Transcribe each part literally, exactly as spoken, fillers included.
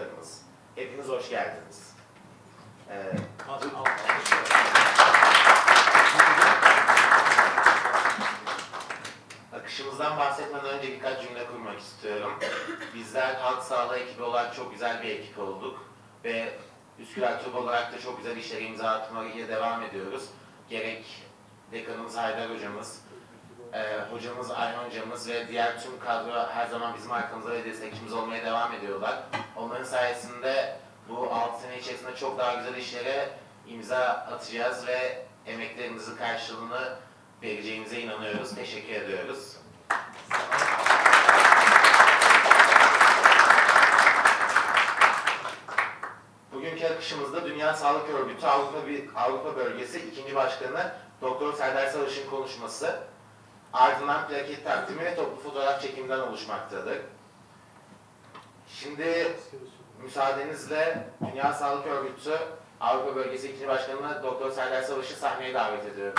konuklarımız. Hepiniz hoş geldiniz. Ee, Akışımızdan bahsetmeden önce birkaç cümle kurmak istiyorum. Bizler halk sağlığı ekibi olarak çok güzel bir ekip olduk ve Üsküdar Tıp olarak da çok güzel işlere imza atmaya devam ediyoruz. Gerek dekanımız Haydar hocamız, e, hocamız Ayhan hocamız ve diğer tüm kadro her zaman bizim arkamızda ve destekçimiz olmaya devam ediyorlar. Onların sayesinde bu altı sene içerisinde çok daha güzel işlere imza atacağız ve emeklerinizin karşılığını vereceğimize inanıyoruz. Teşekkür ediyoruz. Bugünkü akışımızda Dünya Sağlık Örgütü Avrupa, Avrupa Bölgesi ikinci Başkanı Doktor Serdar Savaş'ın konuşması, ardından plaket takdimi ve toplu fotoğraf çekiminden oluşmaktadır. Şimdi müsaadenizle Dünya Sağlık Örgütü Avrupa Bölgesi ikinci Başkanı Doktor Serdar Savaş'ı sahneye davet ediyoruz.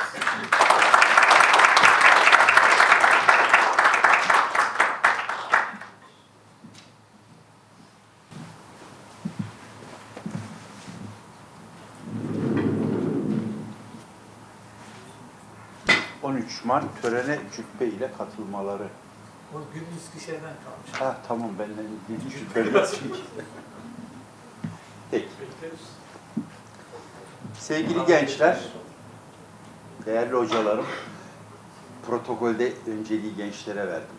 on üç Mart törene cübbe ile katılmaları. O gün Eskişehir'den kalmış. Ha tamam, benimle ilgili cübbe. Peki. Sevgili gençler, değerli hocalarım, protokolde önceliği gençlere verdim.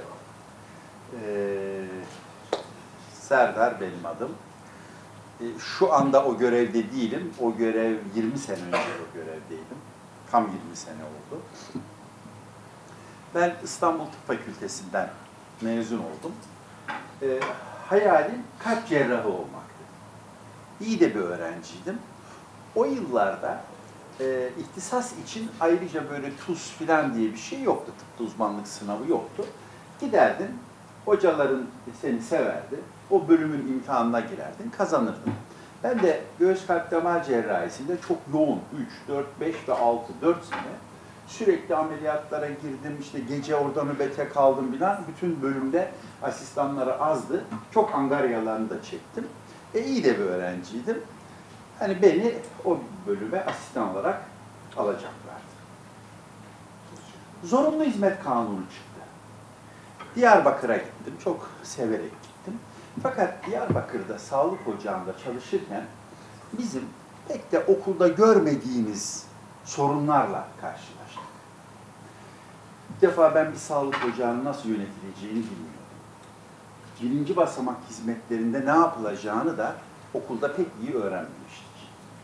Ee, Serdar benim adım. Ee, şu anda o görevde değilim. O görev yirmi sene önce o görevdeydim. Tam yirmi sene oldu. Ben İstanbul Tıp Fakültesinden mezun oldum. Ee, hayalim kalp cerrahı olmaktı. İyi de bir öğrenciydim. O yıllarda e, ihtisas için ayrıca böyle TUS filan diye bir şey yoktu. Tıpta uzmanlık sınavı yoktu. Giderdin, hocaların seni severdi. O bölümün imtihanına girerdin, kazanırdın. Ben de göğüs kalp damar cerrahisinde çok yoğun, üç, dört, beş ve altı, dört sene sürekli ameliyatlara girdim, işte gece orada nöbete kaldım bilen, bütün bölümde asistanları azdı. Çok angaryalarını da çektim. E iyi de bir öğrenciydim. Hani beni o bölüme asistan olarak alacaklardı. Zorunlu hizmet kanunu çıktı. Diyarbakır'a gittim, çok severek gittim. Fakat Diyarbakır'da sağlık ocağında çalışırken bizim pek de okulda görmediğimiz sorunlarla karşılaştık. Bir defa ben bir sağlık ocağının nasıl yönetileceğini bilmiyordum. Birinci basamak hizmetlerinde ne yapılacağını da okulda pek iyi öğrenmemiştik.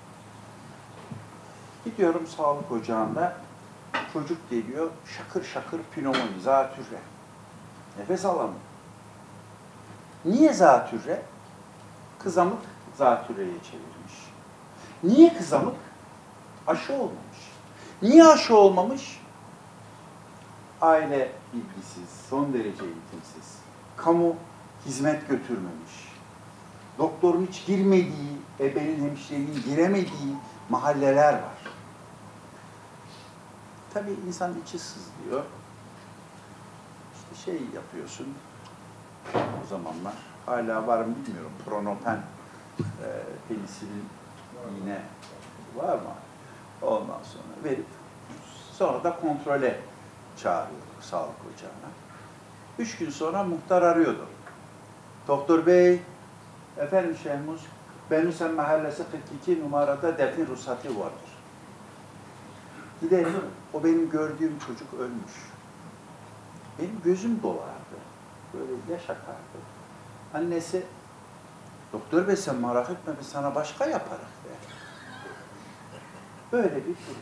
Gidiyorum sağlık ocağında, çocuk geliyor, şakır şakır pnömoni, zatürre. Nefes alamıyor. Niye zatürre? Kızamık zatürreye çevirmiş. Niye kızamık? Aşı olmamış. Niye aşı olmamış? Aile bilgisiz, son derece eğitimsiz. Kamu hizmet götürmemiş. Doktorun hiç girmediği, ebenin hemşirenin giremediği mahalleler var. Tabii insan içi sızlıyor. İşte şey yapıyorsun, o zamanlar, hala var mı bilmiyorum, Pronopen, e, penisilin iğne var mı? Ondan sonra verip, sonra da kontrole çağırıyor sağlık ocağına. Üç gün sonra muhtar arıyordu. Doktor bey, efendim Şehmuz, Benüsen Mahallesi kırk iki numarada defin ruhsatı vardır. Gidelim, o benim gördüğüm çocuk ölmüş. Benim gözüm dolardı. Böyle yaş akardı. Annesi, doktor bey sen merak etme, biz sana başka yaparız de. Böyle bir durum.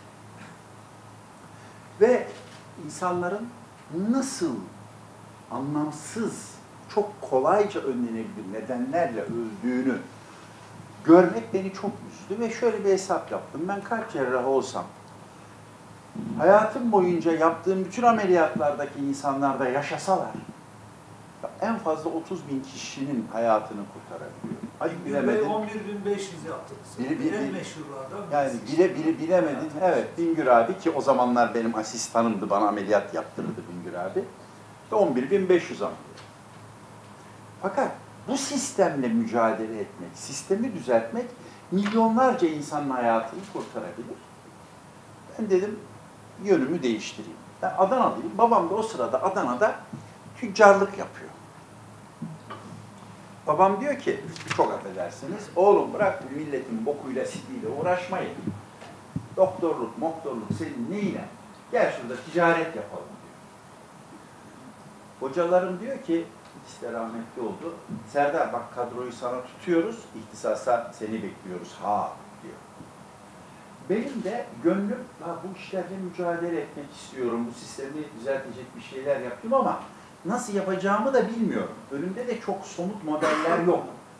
Ve insanların nasıl anlamsız, çok kolayca önlenebilir nedenlerle öldüğünü görmek beni çok üzdü ve şöyle bir hesap yaptım. Ben kalp cerrahı olsam, hayatım boyunca yaptığım bütün ameliyatlardaki insanlar da yaşasalar, en fazla otuz bin kişinin hayatını kurtarabiliyor. Hadi bilemedin. on bir bin beş yüz yaptınız. Biri, biri, en meşhurlardan yani bile, bile, bilemedin. Evet, Bingür abi ki o zamanlar benim asistanımdı, bana ameliyat yaptırırdı Bingür abi. on bir bin beş yüz ameliyat. Fakat Bu sistemle mücadele etmek, sistemi düzeltmek milyonlarca insanın hayatını kurtarabilir. Ben dedim yönümü değiştireyim. Ben Adanalıyım. Babam da o sırada Adana'da tüccarlık yapıyor. Babam diyor ki, çok affedersiniz, oğlum bırak bu milletin bokuyla sidiyle uğraşmayın. Doktorluk, moktorluk senin neyine? Gel şurada ticaret yapalım diyor. Hocalarım diyor ki, ikisi de rahmetli oldu. Serdar bak kadroyu sana tutuyoruz, ihtisasa seni bekliyoruz ha diyor. Benim de gönlüm, ha, bu işlerle mücadele etmek istiyorum, bu sistemi düzeltecek bir şeyler yaptım ama nasıl yapacağımı da bilmiyorum. Önümde de çok somut modeller yok.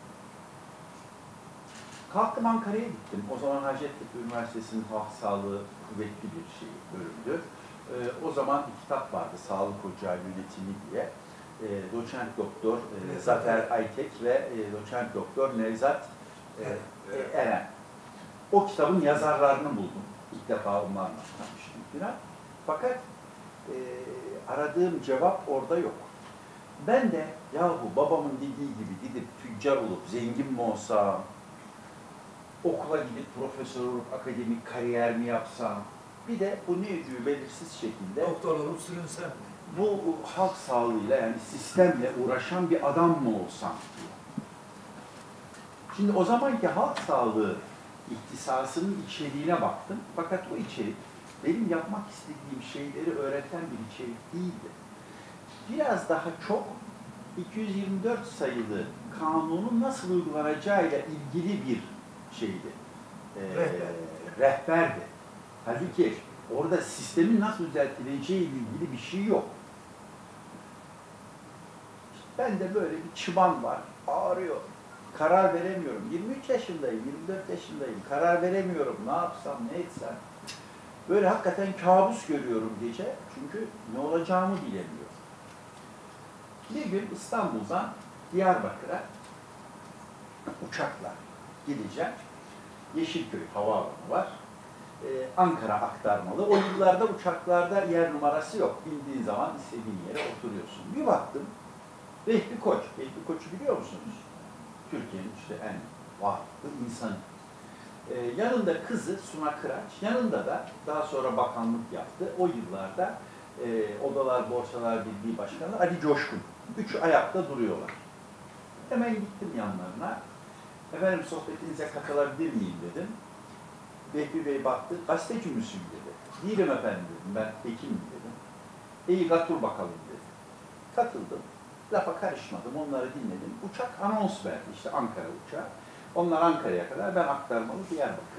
Kalktım Ankara'ya gittim. O zaman Hacettepe Üniversitesi'nin halk sağlığı kuvvetli bir şey, bölümdü. Ee, o zaman bir kitap vardı, Sağlık Ocağı Yönetimi diye. Ee, doçent doktor e, Zafer Aytek ve e, doçent doktor Nevzat e, e, Eren. O kitabın yazarlarını buldum. İlk defa onlarla tanıştım falan. Fakat e, aradığım cevap orada yok. Ben de yahu babamın dediği gibi gidip tüccar olup zengin mi olsam, okula gidip profesör olup akademik kariyer mi yapsam, bir de bu ne ödüğü belirsiz şekilde Doktor olup sürünsem. bu halk sağlığıyla yani sistemle uğraşan bir adam mı olsam diyor. Şimdi o zamanki halk sağlığı ihtisasının içeriğine baktım. Fakat o içerik benim yapmak istediğim şeyleri öğreten bir içerik değildi. Biraz daha çok iki yüz yirmi dört sayılı kanunun nasıl uygulanacağıyla ilgili bir şeydi. Ee, Rehber. Rehberdi. Halbuki orada sistemin nasıl düzeltileceği ile ilgili bir şey yok. Ben de böyle bir çıban var, ağrıyor. Karar veremiyorum. yirmi üç yaşındayım, yirmi dört yaşındayım. Karar veremiyorum. Ne yapsam, ne etsem. Böyle hakikaten kabus görüyorum gece. Çünkü ne olacağımı bilemiyorum. Bir gün İstanbul'dan Diyarbakır'a uçakla gideceğim. Yeşilköy havaalanı var. Ee, Ankara aktarmalı. O yıllarda uçaklarda yer numarası yok. Bindiğin zaman istediğin yere oturuyorsun. Bir baktım. Vehbi Koç. Vehbi Koç'u biliyor musunuz? Türkiye'nin işte en varlıklı insanı. Ee, yanında kızı Suna Kıraç, yanında da daha sonra bakanlık yaptı. O yıllarda e, Odalar Borsalar Birliği Başkanı Ali Coşkun. Üçü ayakta duruyorlar. Hemen gittim yanlarına. Efendim sohbetinize katılabilir miyim dedim. Vehbi Bey baktı, gazeteci misin dedi. Değilim efendim dedim, ben hekimim dedim. İyi katıl bakalım dedi. Katıldım. Lafa karışmadım, onları dinledim. Uçak anons verdi, işte Ankara uçağı. Onlar Ankara'ya kadar, ben aktarmalı Diyarbakır.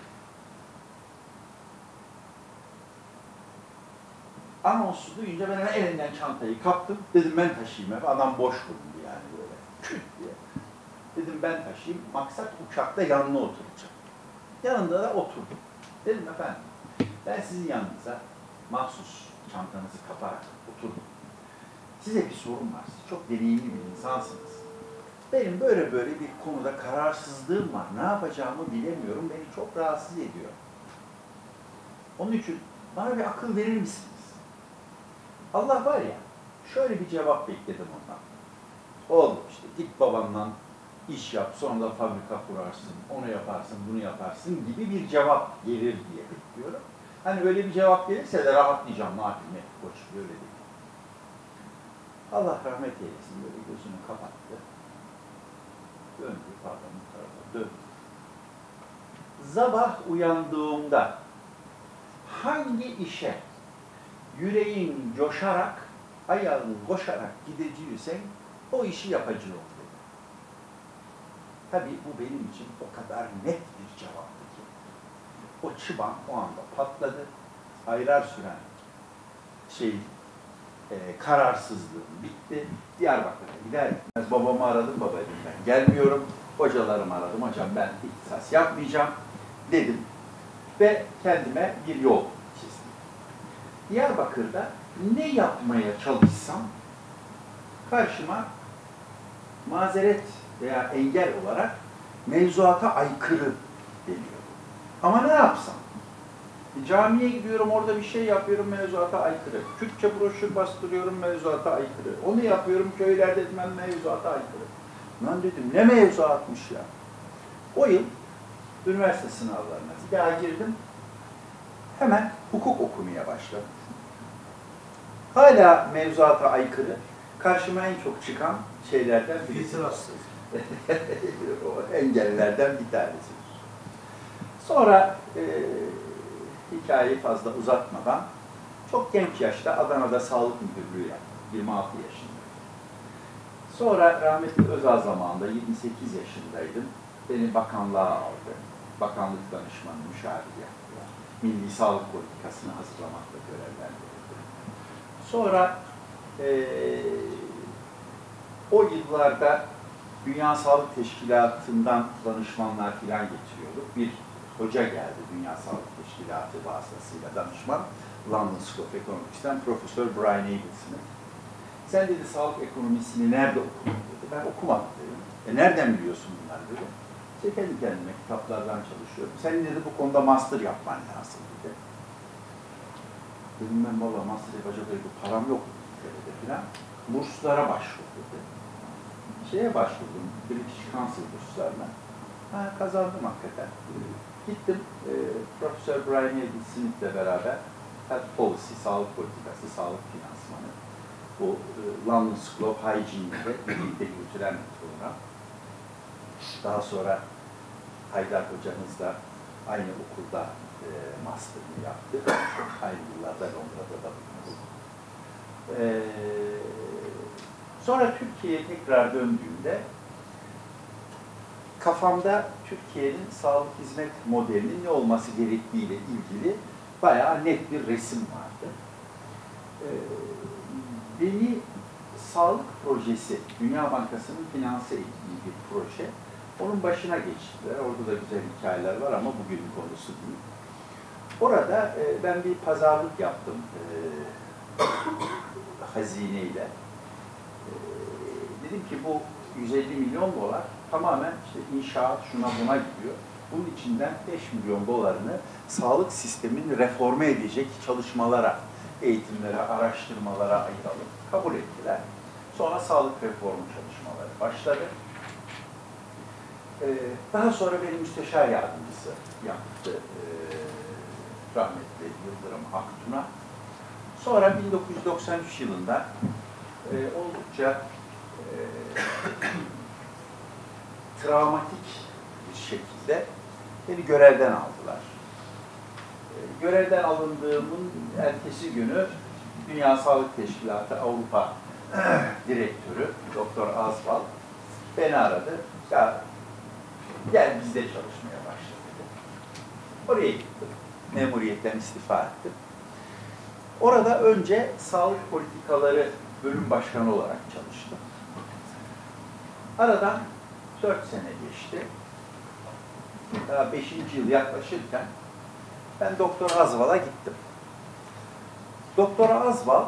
Anonsu duyunca ben hemen elinden çantayı kaptım. Dedim ben taşıyayım hep. Adam boş bulundu yani böyle. Küt diye. Dedim ben taşıyayım. Maksat uçakta yanına oturacağım. Yanında da oturdum. Dedim efendim, ben sizin yanınıza mahsus çantanızı kaparak oturdum. Size bir sorum var. Siz çok deneyimli bir insansınız. Benim böyle böyle bir konuda kararsızlığım var. Ne yapacağımı bilemiyorum. Beni çok rahatsız ediyor. Onun için bana bir akıl verir misiniz? Allah var ya, şöyle bir cevap bekledim ondan. Oğlum işte git babanla iş yap, sonra da fabrika kurarsın, onu yaparsın, bunu yaparsın gibi bir cevap gelir diye bekliyorum. Hani öyle bir cevap gelirse de rahatlayacağım. Ne yapayım? Ne? Koç böyle değil. Allah rahmet eylesin. Böyle gözünü kapattı. Döndü, pardon bu tarafa döndü. Sabah uyandığımda hangi işe yüreğin coşarak, ayağın koşarak gideceğiysen o işi yapacağım dedi. Tabii bu benim için o kadar net bir cevaptı ki. O çıban o anda patladı. Aylar süren şey, e, kararsızlığım bitti. Diyarbakır'a gider gitmez babamı aradım, baba dedim ben gelmiyorum. Hocalarımı aradım, hocam ben ihtisas yapmayacağım dedim. Ve kendime bir yol çizdim. Diyarbakır'da ne yapmaya çalışsam karşıma mazeret veya engel olarak mevzuata aykırı geliyor. Ama ne yapsam? Camiye gidiyorum, orada bir şey yapıyorum, mevzuata aykırı. Türkçe broşür bastırıyorum, mevzuata aykırı. Onu yapıyorum, köylerde etmem, mevzuata aykırı. Lan dedim ne mevzuatmış ya. O yıl üniversite sınavlarına bir daha girdim. Hemen hukuk okumaya başladım. Hala mevzuata aykırı. Karşıma en çok çıkan şeylerden birisi. İtirassız. O engellerden bir tanesi. Sonra e, hikayeyi fazla uzatmadan çok genç yaşta Adana'da sağlık müdürlüğü yaptım. yirmi altı yaşındaydım. Sonra rahmetli Özal zamanında yirmi sekiz yaşındaydım. Beni bakanlığa aldı. Bakanlık danışmanı müşavir yaptılar. Milli sağlık politikasını hazırlamakla görevlendirildi. Sonra e, o yıllarda Dünya Sağlık Teşkilatı'ndan danışmanlar filan getiriyorduk. Bir hoca geldi Dünya Sağlık Teşkilatı vasıtasıyla danışman. London School of Economics'ten Profesör Brian Abels'ın. Sen dedi sağlık ekonomisini nerede okudun dedi. Ben okumadım dedim. E nereden biliyorsun bunları dedi. İşte kendi kendime kitaplardan çalışıyorum. Sen dedi bu konuda master yapman lazım dedi. Dedim ben valla master yapacak bir param yok dedi filan. Burslara başvur dedi. Şeye başvurdum, British Council burslarına. Ha, kazandım hakikaten. Gittim, e, Profesör Brian Abel Smith'le beraber Health Policy, sağlık politikası, sağlık finansmanı, bu e, London School of Hygiene'de birlikte götüren bir program. Daha sonra Haydar hocamızla aynı okulda e, master'ını yaptı. Aynı yıllarda Londra'da da bulunduk. E, sonra Türkiye'ye tekrar döndüğümde kafamda Türkiye'nin sağlık hizmet modelinin ne olması gerektiğiyle ilgili bayağı net bir resim vardı. Ee, beni sağlık projesi, Dünya Bankası'nın finanse ettiği bir proje, onun başına geçtiler. Orada da güzel hikayeler var ama bugünün konusu değil. Orada e, ben bir pazarlık yaptım e, hazineyle. E, dedim ki bu yüz elli milyon dolar tamamen işte inşaat şuna buna gidiyor. Bunun içinden beş milyon dolarını sağlık sistemini reforme edecek çalışmalara, eğitimlere, araştırmalara ayıralım. Kabul ettiler. Sonra sağlık reformu çalışmaları başladı. Ee, daha sonra benim müsteşar yardımcısı yaptı. Ee, rahmetli Yıldırım Aktun'a. Sonra bin dokuz yüz doksan üç yılında e, oldukça e, travmatik bir şekilde beni görevden aldılar. E, görevden alındığımın ertesi günü Dünya Sağlık Teşkilatı Avrupa Direktörü Doktor Azval beni aradı. Ya gel bizde çalışmaya başla dedi. Oraya gittim. Memuriyetten istifa ettim. Orada önce sağlık politikaları bölüm başkanı olarak çalıştım. Aradan dört sene geçti. Daha beşinci yıl yaklaşırken ben Doktor Azval'a gittim. Doktor Azval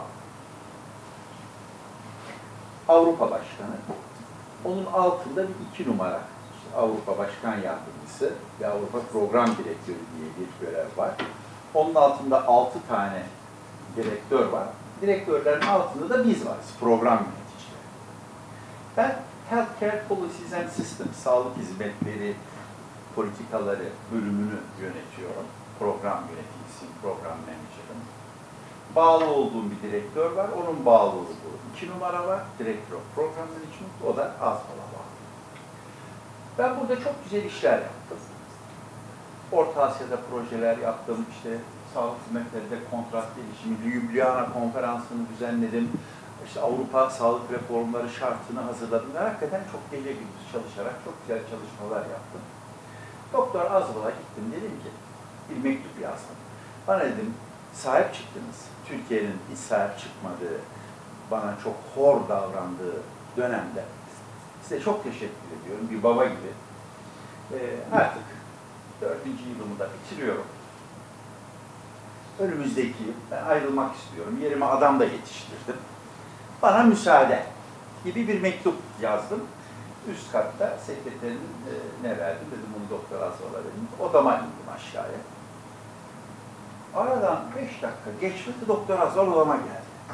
Avrupa Başkanı. Onun altında bir iki numara işte Avrupa Başkan Yardımcısı ve Avrupa Program Direktörü diye bir görev var. Onun altında altı tane direktör var. Direktörlerin altında da biz varız, program yöneticileri. Ben Healthcare Policies and Systems, sağlık hizmetleri, politikaları bölümünü yönetiyorum. Program yöneticisiyim, program menajerim. Bağlı olduğum bir direktör var, onun bağlı olduğu iki numara var, direktör program management, o da Azval'a bağlı. Ben burada çok güzel işler yaptım. Orta Asya'da projeler yaptım, işte sağlık hizmetlerinde kontrat gelişimi, Ljubljana konferansını düzenledim. İşte Avrupa sağlık reformları şartını hazırladım. Ve hakikaten çok gece gündüz çalışarak çok güzel çalışmalar yaptım. Doktor Azval'a gittim, dedim ki, bir mektup yazdım. Bana dedim, sahip çıktınız. Türkiye'nin hiç sahip çıkmadığı, bana çok hor davrandığı dönemde size çok teşekkür ediyorum, bir baba gibi. Ee, artık dördüncü yılımı da bitiriyorum. Önümüzdeki yıl ben ayrılmak istiyorum. Yerime adam da yetiştirdim. Bana müsaade gibi bir mektup yazdım. Üst katta sekreterinin e, ne verdim dedim, bunu Doktor Azval'a verdim. Odama indim aşağıya. Aradan beş dakika geçmedi, Doktor Azval odama geldi.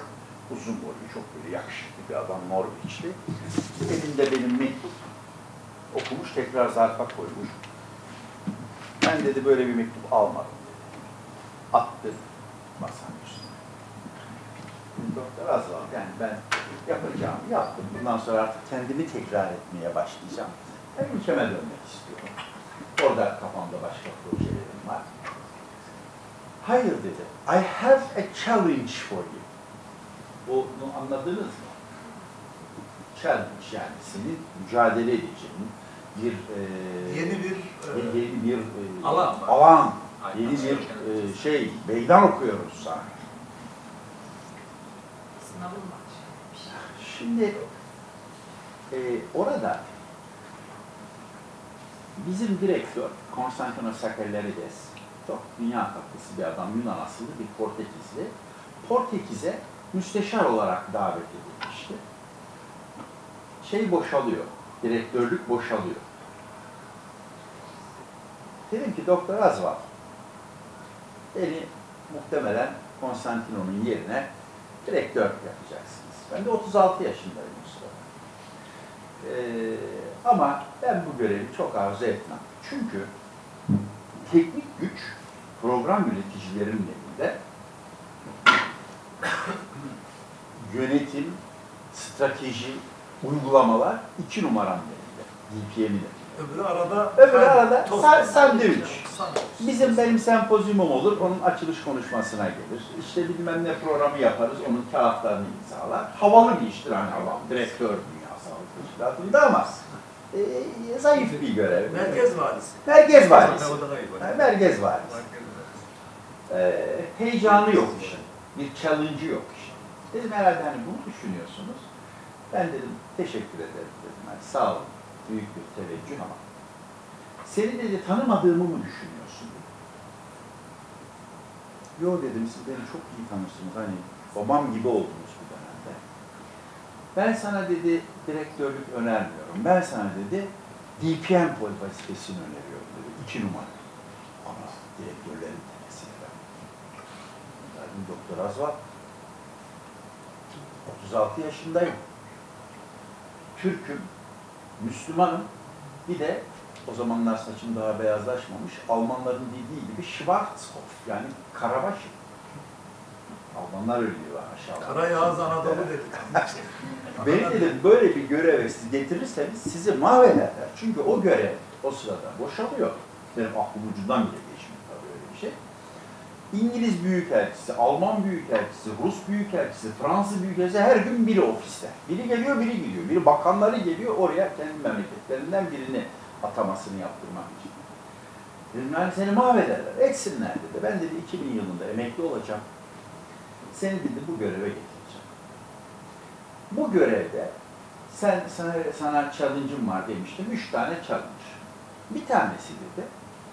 Uzun boylu, çok böyle yakışıklı bir adam, Norveçli. Elinde benim mektup. Okumuş, tekrar zarfa koymuş. Ben dedi böyle bir mektup almadım dedi. Attı masanın üstüne. Doktor Azval, yani ben yapacağımı yaptım. Bundan sonra artık kendimi tekrar etmeye başlayacağım. Ben ülkeme dönmek istiyorum. Orada kafamda başka projelerim var. Hayır dedi. I have a challenge for you. Bunu anladınız mı? Challenge, yani senin mücadele edeceğin bir e, Yeni bir, yeni, yeni bir e, alan, alan yeni bir e, şey, meydan okuyoruz sana. Sınavın var. Şimdi e, orada bizim direktör Konstantinos Sakellarides, çok dünya tatlısı bir adam, Yunan asıllı bir Portekizli. Portekiz'e müsteşar olarak davet edilmişti. Şey boşalıyor, direktörlük boşalıyor. Dedim ki Doktor Azval, beni muhtemelen Konstantino'nun yerine direktör yapacaksınız. Ben de otuz altı yaşındayım o sırada. Ee, ama ben bu görevi çok arzu etmem. Çünkü teknik güç program yöneticilerinin elinde, yönetim, strateji, uygulamalar iki numaranın elinde, D P M'in elinde. öbürü arada Öbürü arada tost- sa- sandviç. Sandviç. Bizim benim sempozyumum olur, onun açılış konuşmasına gelir. İşte bilmem ne programı yaparız, onun kağıtlarını imzalar. Havalı bir iştir hani adam, direktör dünya sağlık teşkilatında ama e, zayıf bir görev. Merkez valisi. Merkez valisi. Ha, Merkez valisi. E, heyecanı yok işin, bir challenge'ı yok işin. Dedim herhalde hani bunu düşünüyorsunuz. Ben dedim teşekkür ederim dedim. Yani, sağ olun, büyük bir teveccüh ama. Seni dedi tanımadığımı mı düşünüyorsun dedi. Yo dedim, siz beni çok iyi tanırsınız, hani babam gibi oldunuz bu dönemde. Ben sana dedi direktörlük önermiyorum, ben sana dedi D P M vazifesini öneriyorum dedi, iki numara. Ama direktörlerin tenesini ben. Dedim Doktor Azval, otuz altı yaşındayım. Türk'üm, Müslümanım, bir de o zamanlar saçım daha beyazlaşmamış, Almanların dediği gibi Schwarzkopf, yani karabaşım. Almanlar öyle diyorlar aşağıda. Karayağız Anadolu dedik. Beni dedim böyle bir göreve siz getirirseniz sizi mahvederler. Çünkü o görev o sırada boşalıyor. Benim aklım ucundan bile geçmiyor tabii öyle bir şey. İngiliz Büyükelçisi, Alman Büyükelçisi, Rus Büyükelçisi, Fransız Büyükelçisi her gün biri ofiste. Biri geliyor, biri gidiyor. Biri bakanları geliyor oraya kendi memleketlerinden birini atamasını yaptırmak için. Dedim yani seni mahvederler, etsinler dedi. Ben dedi iki bin yılında emekli olacağım. Seni dedi bu göreve getireceğim. Bu görevde sen sana, sana challenge'ım var demiştim. Üç tane challenge. Bir tanesi dedi.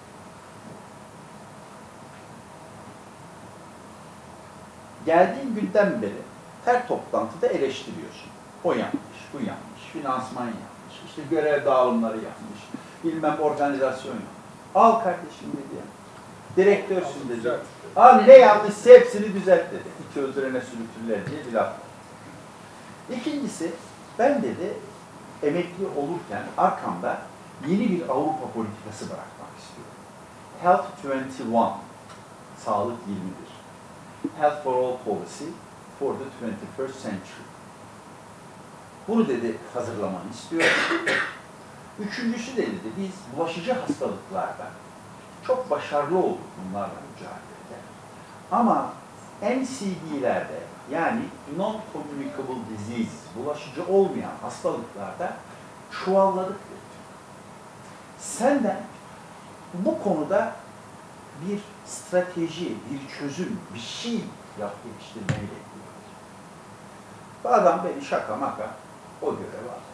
Geldiğin günden beri her toplantıda eleştiriyorsun. O yanlış, bu yanlış, finansman yanlış, işte görev dağılımları yanlış, bilmem organizasyon yanlış. Al kardeşim dedi ya. Direktörsün dedi. Al ne yanlışsa hepsini düzelt dedi. İki öldürene sürütürler diye bir laf var. İkincisi, ben dedi emekli olurken arkamda yeni bir Avrupa politikası bırakmak istiyorum. Health yirmi bir, sağlık yirmi bir. Health for all policy for the twenty-first century. Bunu dedi hazırlamanı istiyorum. Üçüncüsü de dedi biz bulaşıcı hastalıklarda çok başarılı olduk bunlarla mücadelede. Ama N C D'lerde yani non-communicable disease, bulaşıcı olmayan hastalıklarda çuvalladık dedi. Senden bu konuda bir strateji, bir çözüm, bir şey yap geliştirmeyi bekliyor. Bu adam beni şaka maka o görev aldı.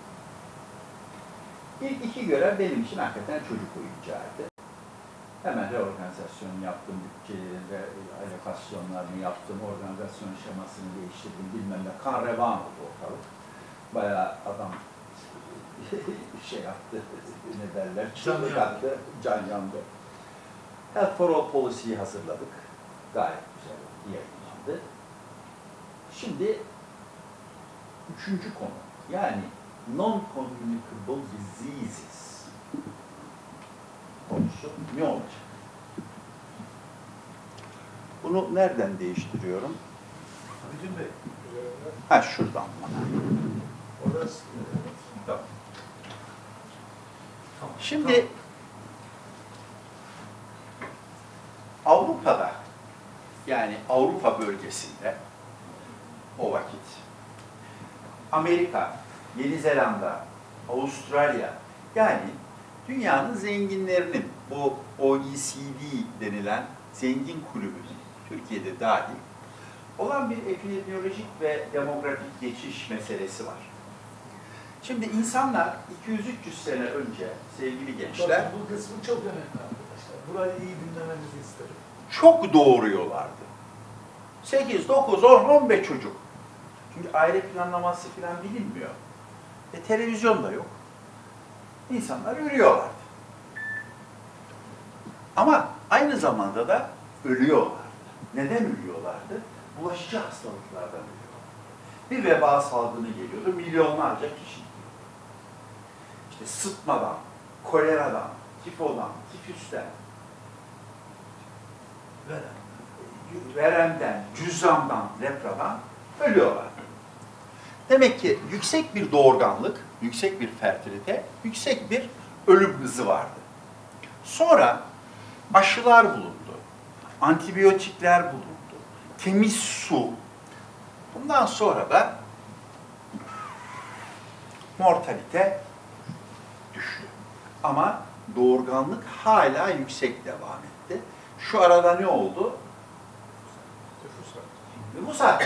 İlk iki görev benim için hakikaten çocuk oyuncağıydı. Hemen reorganizasyon yaptım, bütçelerinde alokasyonlarını yaptım, organizasyon şemasını değiştirdim, bilmem ne, kan revan oldu ortalık. Bayağı adam şey yaptı, ne derler, çığlık attı, can yandı. Health for All Policy'yi hazırladık. Gayet güzel yayınlandı. Şimdi üçüncü konu. Yani non-communicable diseases konusu ne olacak? Bunu nereden değiştiriyorum? Abidin Bey. Ha şuradan bana. Orası. Tamam. Tamam. Şimdi Avrupa'da, yani Avrupa bölgesinde o vakit Amerika, Yeni Zelanda, Avustralya, yani dünyanın zenginlerinin, bu O E C D denilen zengin kulübü, Türkiye'de dahil olan bir epidemiyolojik ve demografik geçiş meselesi var. Şimdi insanlar iki yüz üç yüz sene önce, sevgili gençler, Bakın, bu kısmı çok önemli arkadaşlar. Burayı iyi dinlemenizi isterim. çok doğuruyorlardı. sekiz, dokuz, on, on beş çocuk. Çünkü aile planlaması falan bilinmiyor. E, televizyon da yok. İnsanlar ölüyorlardı. Ama aynı zamanda da ölüyorlardı. Neden ölüyorlardı? Bulaşıcı hastalıklardan ölüyorlardı. Bir veba salgını geliyordu, milyonlarca kişi. İşte sıtmadan, koleradan, tifodan, tifüsten, Veren. veremden, cüzzamdan, lepradan ölüyorlar. Demek ki yüksek bir doğurganlık, yüksek bir fertilite, yüksek bir ölüm hızı vardı. Sonra aşılar bulundu, antibiyotikler bulundu, temiz su. Bundan sonra da mortalite düştü. Ama doğurganlık hala yüksek devam etti. Şu arada ne oldu? Nüfus.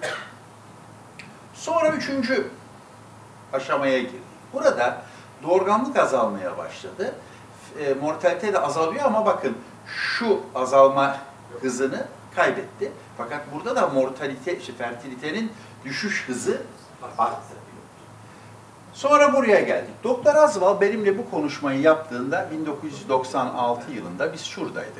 Sonra üçüncü aşamaya girdik. Burada doğurganlık azalmaya başladı. E, mortalite de azalıyor ama bakın şu azalma hızını kaybetti. Fakat burada da mortalite, işte fertilitenin düşüş hızı arttı. Sonra buraya geldik. Doktor Azval benimle bu konuşmayı yaptığında bin dokuz yüz doksan altı yılında biz şuradaydık.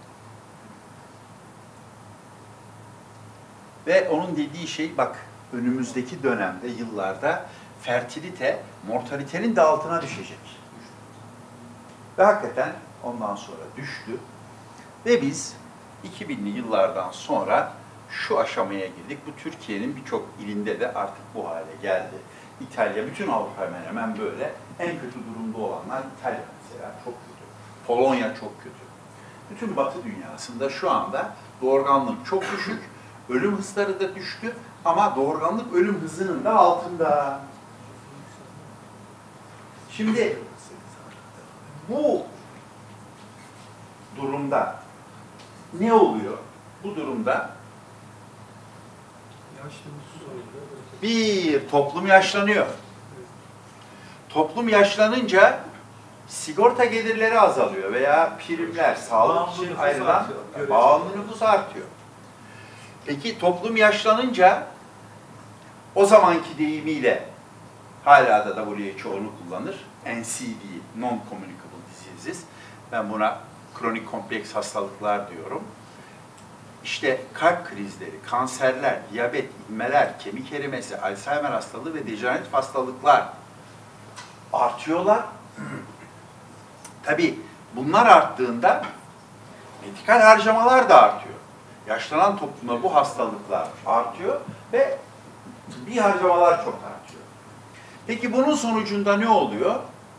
Ve onun dediği şey, bak önümüzdeki dönemde, yıllarda fertilite, mortalitenin de altına düşecek. Ve hakikaten ondan sonra düştü. Ve biz iki binli yıllardan sonra şu aşamaya girdik. Bu Türkiye'nin birçok ilinde de artık bu hale geldi. İtalya, bütün Avrupa hemen hemen böyle. En kötü durumda olanlar İtalya mesela çok kötü. Polonya çok kötü. Bütün Batı dünyasında şu anda doğurganlık çok düşük. Ölüm hızları da düştü ama doğurganlık ölüm hızının da altında. Şimdi bu durumda ne oluyor? Bu durumda bir toplum yaşlanıyor. Toplum yaşlanınca sigorta gelirleri azalıyor veya primler, sağlık için ayrılan bağımlı nüfus artıyor. Peki toplum yaşlanınca o zamanki deyimiyle hala da W H O onu kullanır. N C D, Non-Communicable Diseases. Ben buna kronik kompleks hastalıklar diyorum. İşte kalp krizleri, kanserler, diyabet, inmeler, kemik erimesi, Alzheimer hastalığı ve dejeneratif hastalıklar artıyorlar. Tabii bunlar arttığında medikal harcamalar da artıyor. Yaşlanan toplumda bu hastalıklar artıyor ve tıbbi harcamalar çok artıyor. Peki bunun sonucunda ne oluyor?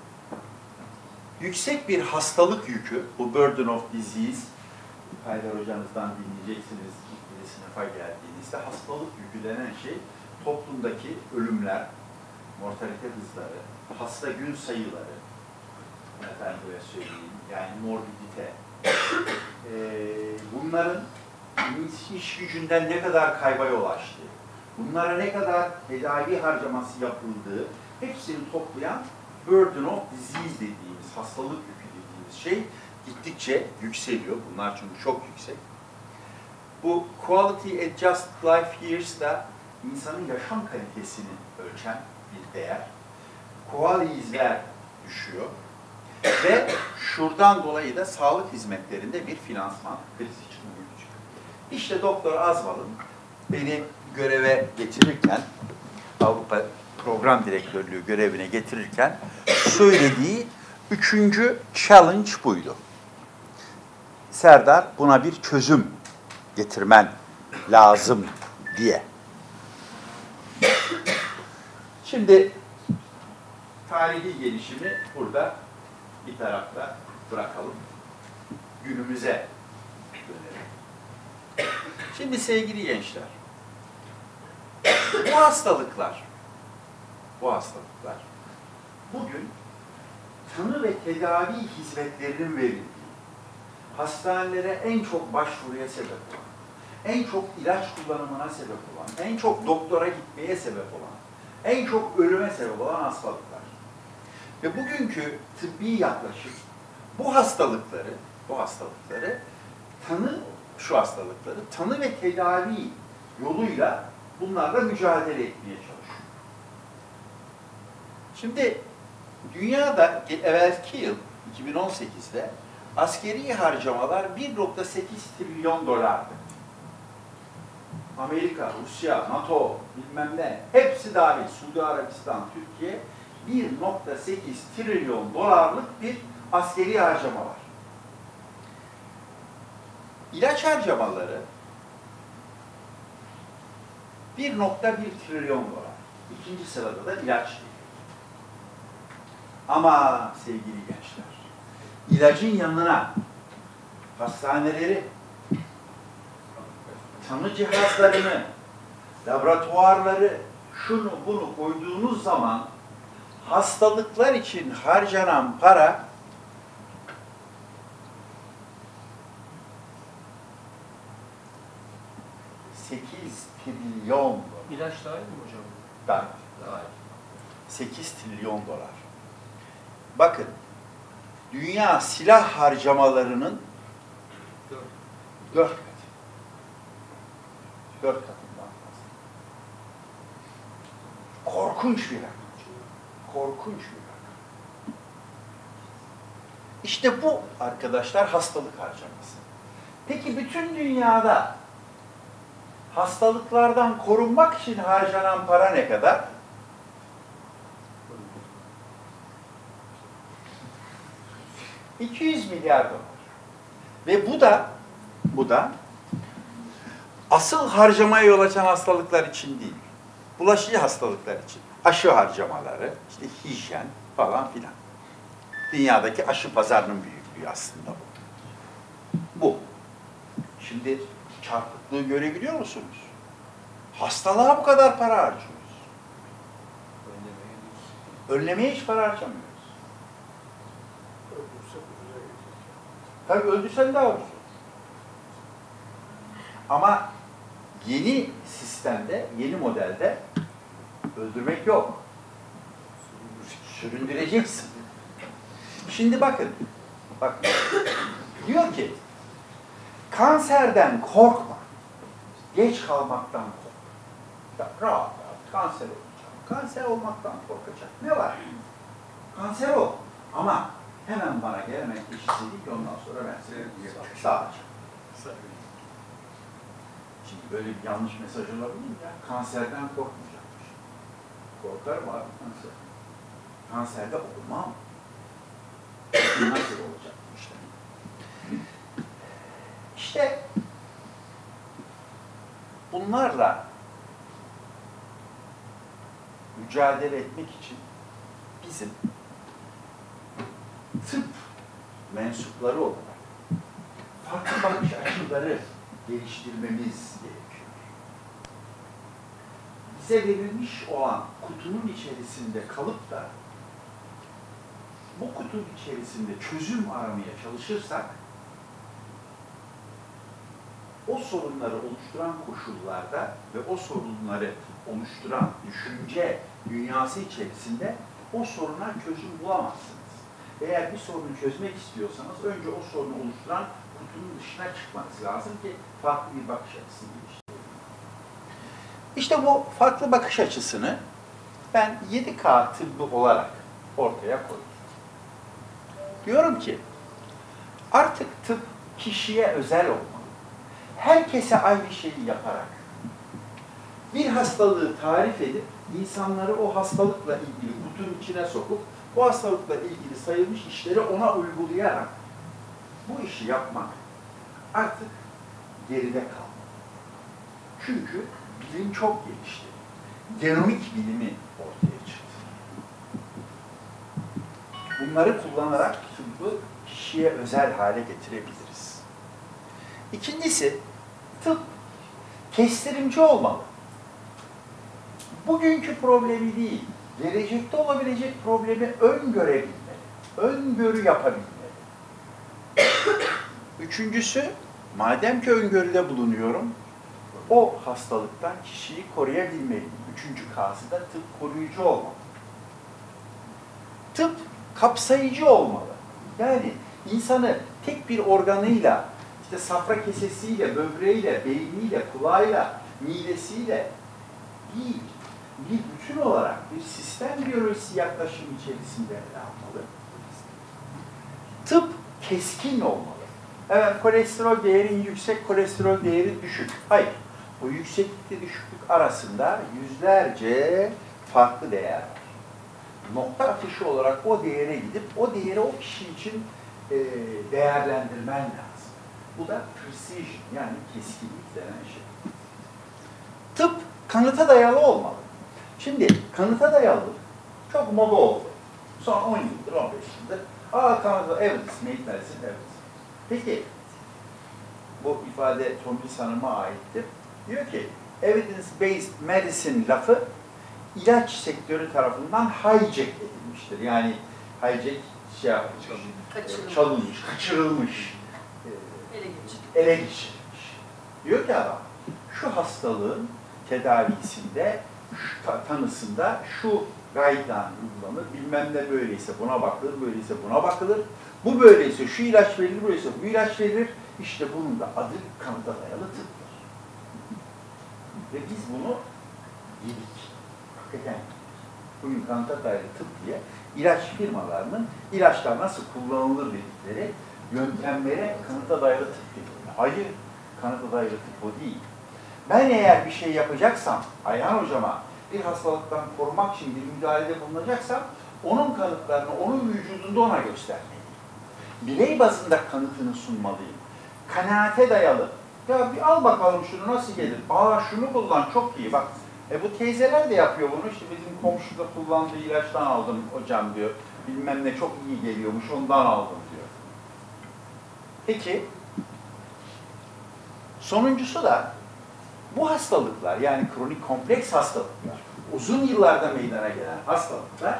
Yüksek bir hastalık yükü, bu burden of disease, Haydar hocamızdan dinleyeceksiniz ilk sınıfa geldiğinizde, hastalık yükü denen şey toplumdaki ölümler, mortalite hızları, hasta gün sayıları, efendime söyleyeyim, yani morbidite, ee, bunların iş gücünden ne kadar kayba yol açtığı, bunlara ne kadar tedavi harcaması yapıldığı, hepsini toplayan burden of disease dediğimiz, hastalık yükü dediğimiz şey gittikçe yükseliyor. Bunlar çünkü çok yüksek. Bu Quality Adjusted Life Years da insanın yaşam kalitesini ölçen bir değer. Quality'ler düşüyor. Ve şuradan dolayı da sağlık hizmetlerinde bir finansman krizi çıkıyor. İşte Doktor Azval'ın beni göreve getirirken, Avrupa Program Direktörlüğü görevine getirirken söylediği üçüncü challenge buydu. Serdar, buna bir çözüm getirmen lazım diye. Şimdi tarihi gelişimi burada bir tarafta bırakalım. Günümüze dönelim. Şimdi sevgili gençler, bu hastalıklar, bu hastalıklar bugün tanı ve tedavi hizmetlerinin verildiği, hastanelere en çok başvuruya sebep olan, en çok ilaç kullanımına sebep olan, en çok doktora gitmeye sebep olan, en çok ölüme sebep olan hastalıklar. Ve bugünkü tıbbi yaklaşım bu hastalıkları, bu hastalıkları tanı, şu hastalıkları tanı ve tedavi yoluyla bunlarla mücadele etmeye çalışıyor. Şimdi dünyada evvelki yıl iki bin on sekizde askeri harcamalar bir nokta sekiz trilyon dolardı. Amerika, Rusya, NATO, bilmem ne, hepsi dahil, Suudi Arabistan, Türkiye bir nokta sekiz trilyon dolarlık bir askeri harcama var. İlaç harcamaları bir nokta bir trilyon dolar. İkinci sırada da ilaç değil. Ama sevgili gençler, ilacın yanına hastaneleri, tanı cihazlarını, laboratuvarları, şunu bunu koyduğunuz zaman hastalıklar için harcanan para sekiz trilyon. İlaç dahil mi hocam? Dahil. Dahil. sekiz trilyon dolar. Bakın, dünya silah harcamalarının Dört. dört katı. Dört katından fazla. Korkunç bir rakam. Korkunç bir rakam. İşte bu arkadaşlar hastalık harcaması. Peki bütün dünyada hastalıklardan korunmak için harcanan para ne kadar? iki yüz milyar dolar. Ve bu da bu da asıl harcamaya yol açan hastalıklar için değil. Bulaşıcı hastalıklar için. Aşı harcamaları, işte hijyen falan filan. Dünyadaki aşı pazarının büyüklüğü aslında bu. Bu. Şimdi çarpıklığı görebiliyor musunuz? Hastalığa bu kadar para harcıyoruz. Önlemeye hiç para harcamıyoruz. Tabii öldürsen daha ucuz. Ama yeni sistemde, yeni modelde öldürmek yok. Süründüreceksin. Şimdi bakın, bakın. Diyor ki, kanserden korkma. Geç kalmaktan korkma. Rahat rahat kanser olacak. Kanser olmaktan korkacak. Ne var? Kanser ol. Ama hemen bana gel, hemen teşhis edip ondan sonra ben seni sağlayacağım. Şimdi böyle bir yanlış mesaj olabilir mi ya? Kanserden korkmayacakmış. Korkarım abi kanser. Kanserde olmam. Nasıl olacak işte? İşte bunlarla mücadele etmek için bizim tıp mensupları olarak farklı bakış açıları geliştirmemiz gerekiyor. Bize verilmiş olan kutunun içerisinde kalıp da bu kutunun içerisinde çözüm aramaya çalışırsak o sorunları oluşturan koşullarda ve o sorunları oluşturan düşünce dünyası içerisinde o soruna çözüm bulamazsınız. Eğer bir sorunu çözmek istiyorsanız önce o sorunu oluşturan kutunun dışına çıkmanız lazım ki farklı bir bakış açısını geliştirin. İşte bu farklı bakış açısını ben yedi K tıbbı olarak ortaya koydum. Diyorum ki artık tıp kişiye özel olmalı. Herkese aynı şeyi yaparak Bir hastalığı tarif edip insanları o hastalıkla ilgili kutunun içine sokup bu hastalıkla ilgili sayılmış işleri ona uygulayarak bu işi yapmak artık geride kalmadı. Çünkü bilim çok gelişti. Genomik bilimi ortaya çıktı. Bunları kullanarak tıbbı kişiye özel hale getirebiliriz. İkincisi, tıp kestirimci olmalı. Bugünkü problemi değil, gelecekte olabilecek problemi öngörebilmeli, öngörü yapabilmeli. Üçüncüsü, madem ki öngörüde bulunuyorum, o hastalıktan kişiyi koruyabilmeliyim. Üçüncü K'sı da tıp koruyucu olmalı. Tıp kapsayıcı olmalı. Yani insanı tek bir organıyla, işte safra kesesiyle, böbreğiyle, beyniyle, kulağıyla, midesiyle değil, bir bütün olarak bir sistem biyolojisi yaklaşım içerisinde ele almalı. Tıp keskin olmalı. Evet, kolesterol değerin yüksek, kolesterol değeri düşük. Hayır, bu yükseklikle düşüklük arasında yüzlerce farklı değer var. Nokta atışı olarak o değere gidip o değeri o kişi için e, değerlendirmen lazım. Bu da precision, yani keskinlik denen şey. Tıp kanıta dayalı olmalı. Şimdi kanıta dayalı çok moda oldu. Son on yıldır, on beş yıldır. Aa kanıta, evidence-based medicine, evidence. Peki, bu ifade Tomris Hanım'a aittir. Diyor ki, evidence-based medicine lafı ilaç sektörü tarafından hijack edilmiştir. Yani hijack şey yapmış, Kaçırılmış. çalınmış, kaçırılmış, Ele geçirilmiş. ele geçirilmiş. Diyor ki adam, şu hastalığın tedavisinde, şu ta tanısında şu guideline uygulanır, bilmem ne böyleyse buna bakılır, böyleyse buna bakılır. Bu böyleyse şu ilaç verilir, böyleyse bu ilaç verilir. İşte bunun da adı kanıta dayalı tıptır. Ve biz bunu yedik. Hakikaten bugün kanıta dayalı tıp diye ilaç firmalarının ilaçlar nasıl kullanılır dedikleri yöntemlere kanıta dayalı tıp diyor. Hayır, kanıta dayalı tıp o değil. Ben eğer bir şey yapacaksam, Ayhan hocama bir hastalıktan korumak için bir müdahalede bulunacaksam, onun kanıtlarını, onun vücudunda ona göstermeliyim. Birey bazında kanıtını sunmalıyım. Kanaate dayalı. Ya bir al bakalım şunu nasıl gelir? Aa şunu kullan çok iyi bak. E bu teyzeler de yapıyor bunu. İşte bizim komşuda kullandığı ilaçtan aldım hocam diyor. Bilmem ne çok iyi geliyormuş ondan aldım diyor. Peki sonuncusu da bu hastalıklar yani kronik kompleks hastalıklar, uzun yıllarda meydana gelen hastalıklar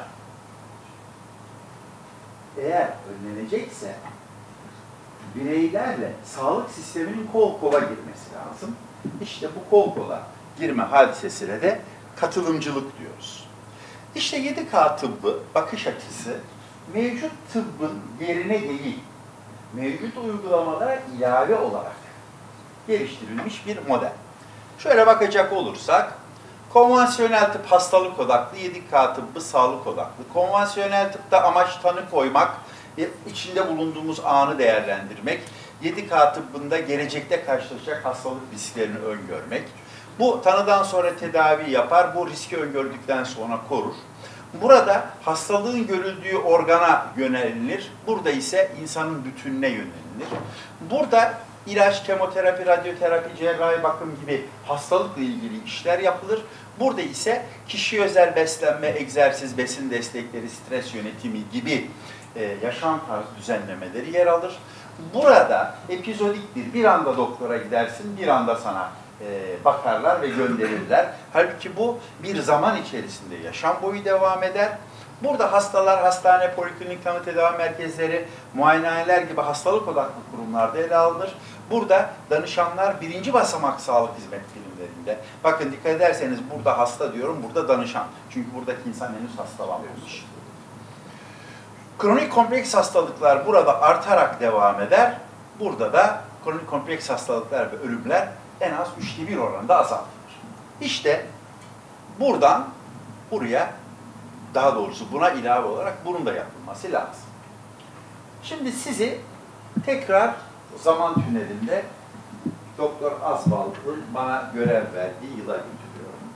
eğer önlenecekse bireylerle sağlık sisteminin kol kola girmesi lazım. İşte bu kol kola girme hadisesine de katılımcılık diyoruz. İşte yedi K tıbbı bakış açısı mevcut tıbbın yerine değil, mevcut uygulamalara ilave olarak geliştirilmiş bir model. Şöyle bakacak olursak, konvansiyonel tıp hastalık odaklı, yedi K tıbbı sağlık odaklı. Konvansiyonel tıpta amaç tanı koymak ve içinde bulunduğumuz anı değerlendirmek. yedi K tıbbında gelecekte karşılaşacak hastalık risklerini öngörmek. Bu tanıdan sonra tedavi yapar, bu riski öngördükten sonra korur. Burada hastalığın görüldüğü organa yönelilir, burada ise insanın bütününe yönelilir. Burada ilaç, kemoterapi, radyoterapi, cerrahi bakım gibi hastalıkla ilgili işler yapılır. Burada ise kişi özel beslenme, egzersiz, besin destekleri, stres yönetimi gibi e, yaşam tarzı düzenlemeleri yer alır. Burada epizodiktir. Bir anda doktora gidersin, bir anda sana e, bakarlar ve gönderirler. Halbuki bu bir zaman içerisinde yaşam boyu devam eder. Burada hastalar hastane, poliklinik, tanı tedavi merkezleri, muayenehaneler gibi hastalık odaklı kurumlarda ele alınır. Burada danışanlar birinci basamak sağlık hizmet birimlerinde. Bakın dikkat ederseniz burada hasta diyorum, burada danışan. Çünkü buradaki insan henüz hastalanmamış. Kronik kompleks hastalıklar burada artarak devam eder. Burada da kronik kompleks hastalıklar ve ölümler en az üçte bir oranında azaltılır. İşte buradan buraya, daha doğrusu buna ilave olarak bunun da yapılması lazım. Şimdi sizi tekrar zaman tünelinde Doktor Asbal'ın bana görev verdiği yıla götürüyorum.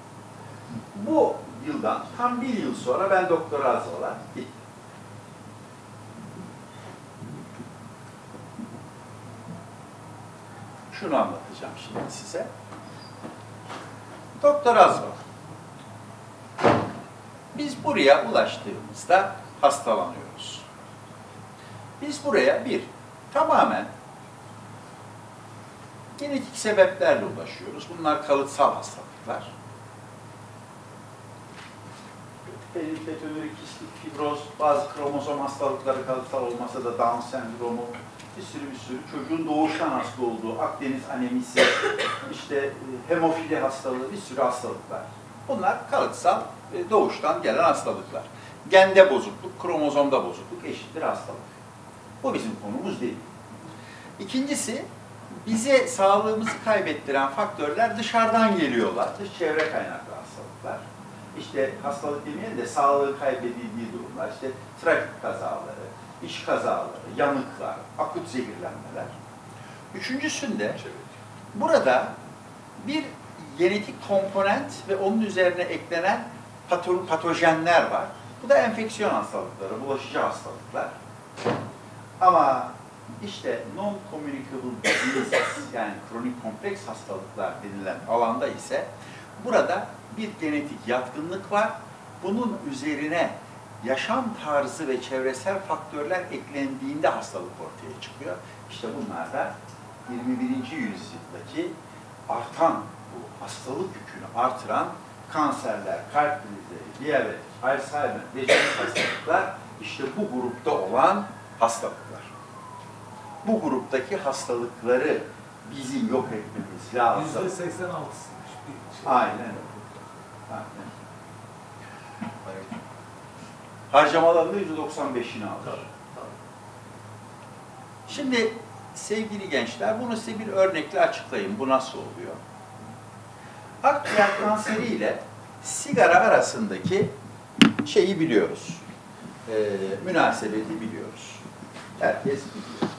Bu yıldan tam bir yıl sonra ben doktora olarak gittim. Şunu anlatacağım şimdi size. Doktor Azra. Biz buraya ulaştığımızda hastalanıyoruz. Biz buraya bir, tamamen genetik sebeplerle ulaşıyoruz. Bunlar kalıtsal hastalıklar. Periferik kistik fibroz, bazı kromozom hastalıkları kalıtsal olmasa da Down sendromu, bir sürü bir sürü çocuğun doğuştan hasta olduğu Akdeniz anemisi, işte hemofili hastalığı, bir sürü hastalıklar. Bunlar kalıtsal doğuştan gelen hastalıklar. Gende bozukluk, kromozomda bozukluk eşittir hastalık. Bu bizim konumuz değil. İkincisi, bize sağlığımızı kaybettiren faktörler dışarıdan geliyorlar. Dış çevre kaynaklı hastalıklar. İşte hastalık demeyelim de sağlığı kaybedildiği durumlar, işte trafik kazaları, iş kazaları, yanıklar, akut zehirlenmeler. Üçüncüsünde burada bir genetik komponent ve onun üzerine eklenen pato patojenler var. Bu da enfeksiyon hastalıkları, bulaşıcı hastalıklar. Ama işte non-communicable diseases, yani kronik kompleks hastalıklar denilen alanda ise burada bir genetik yatkınlık var. Bunun üzerine yaşam tarzı ve çevresel faktörler eklendiğinde hastalık ortaya çıkıyor. İşte bunlar da yirmi birinci yüzyıldaki artan, bu hastalık yükünü artıran kanserler, kalp krizleri, diyabet, Alzheimer, dejeneratif hastalıklar işte bu grupta olan hastalıklar. Bu gruptaki hastalıkları bizim yok etmemiz lazım. Yüzde seksen altısıymış bir şey. Aynen öyle. Aynen. Harcamalarında yüzde doksan beşini alır. Şimdi sevgili gençler, bunu size bir örnekle açıklayayım. Bu nasıl oluyor? Akciğer kanseri ile sigara arasındaki şeyi biliyoruz. Ee, münasebeti biliyoruz. Herkes biliyor.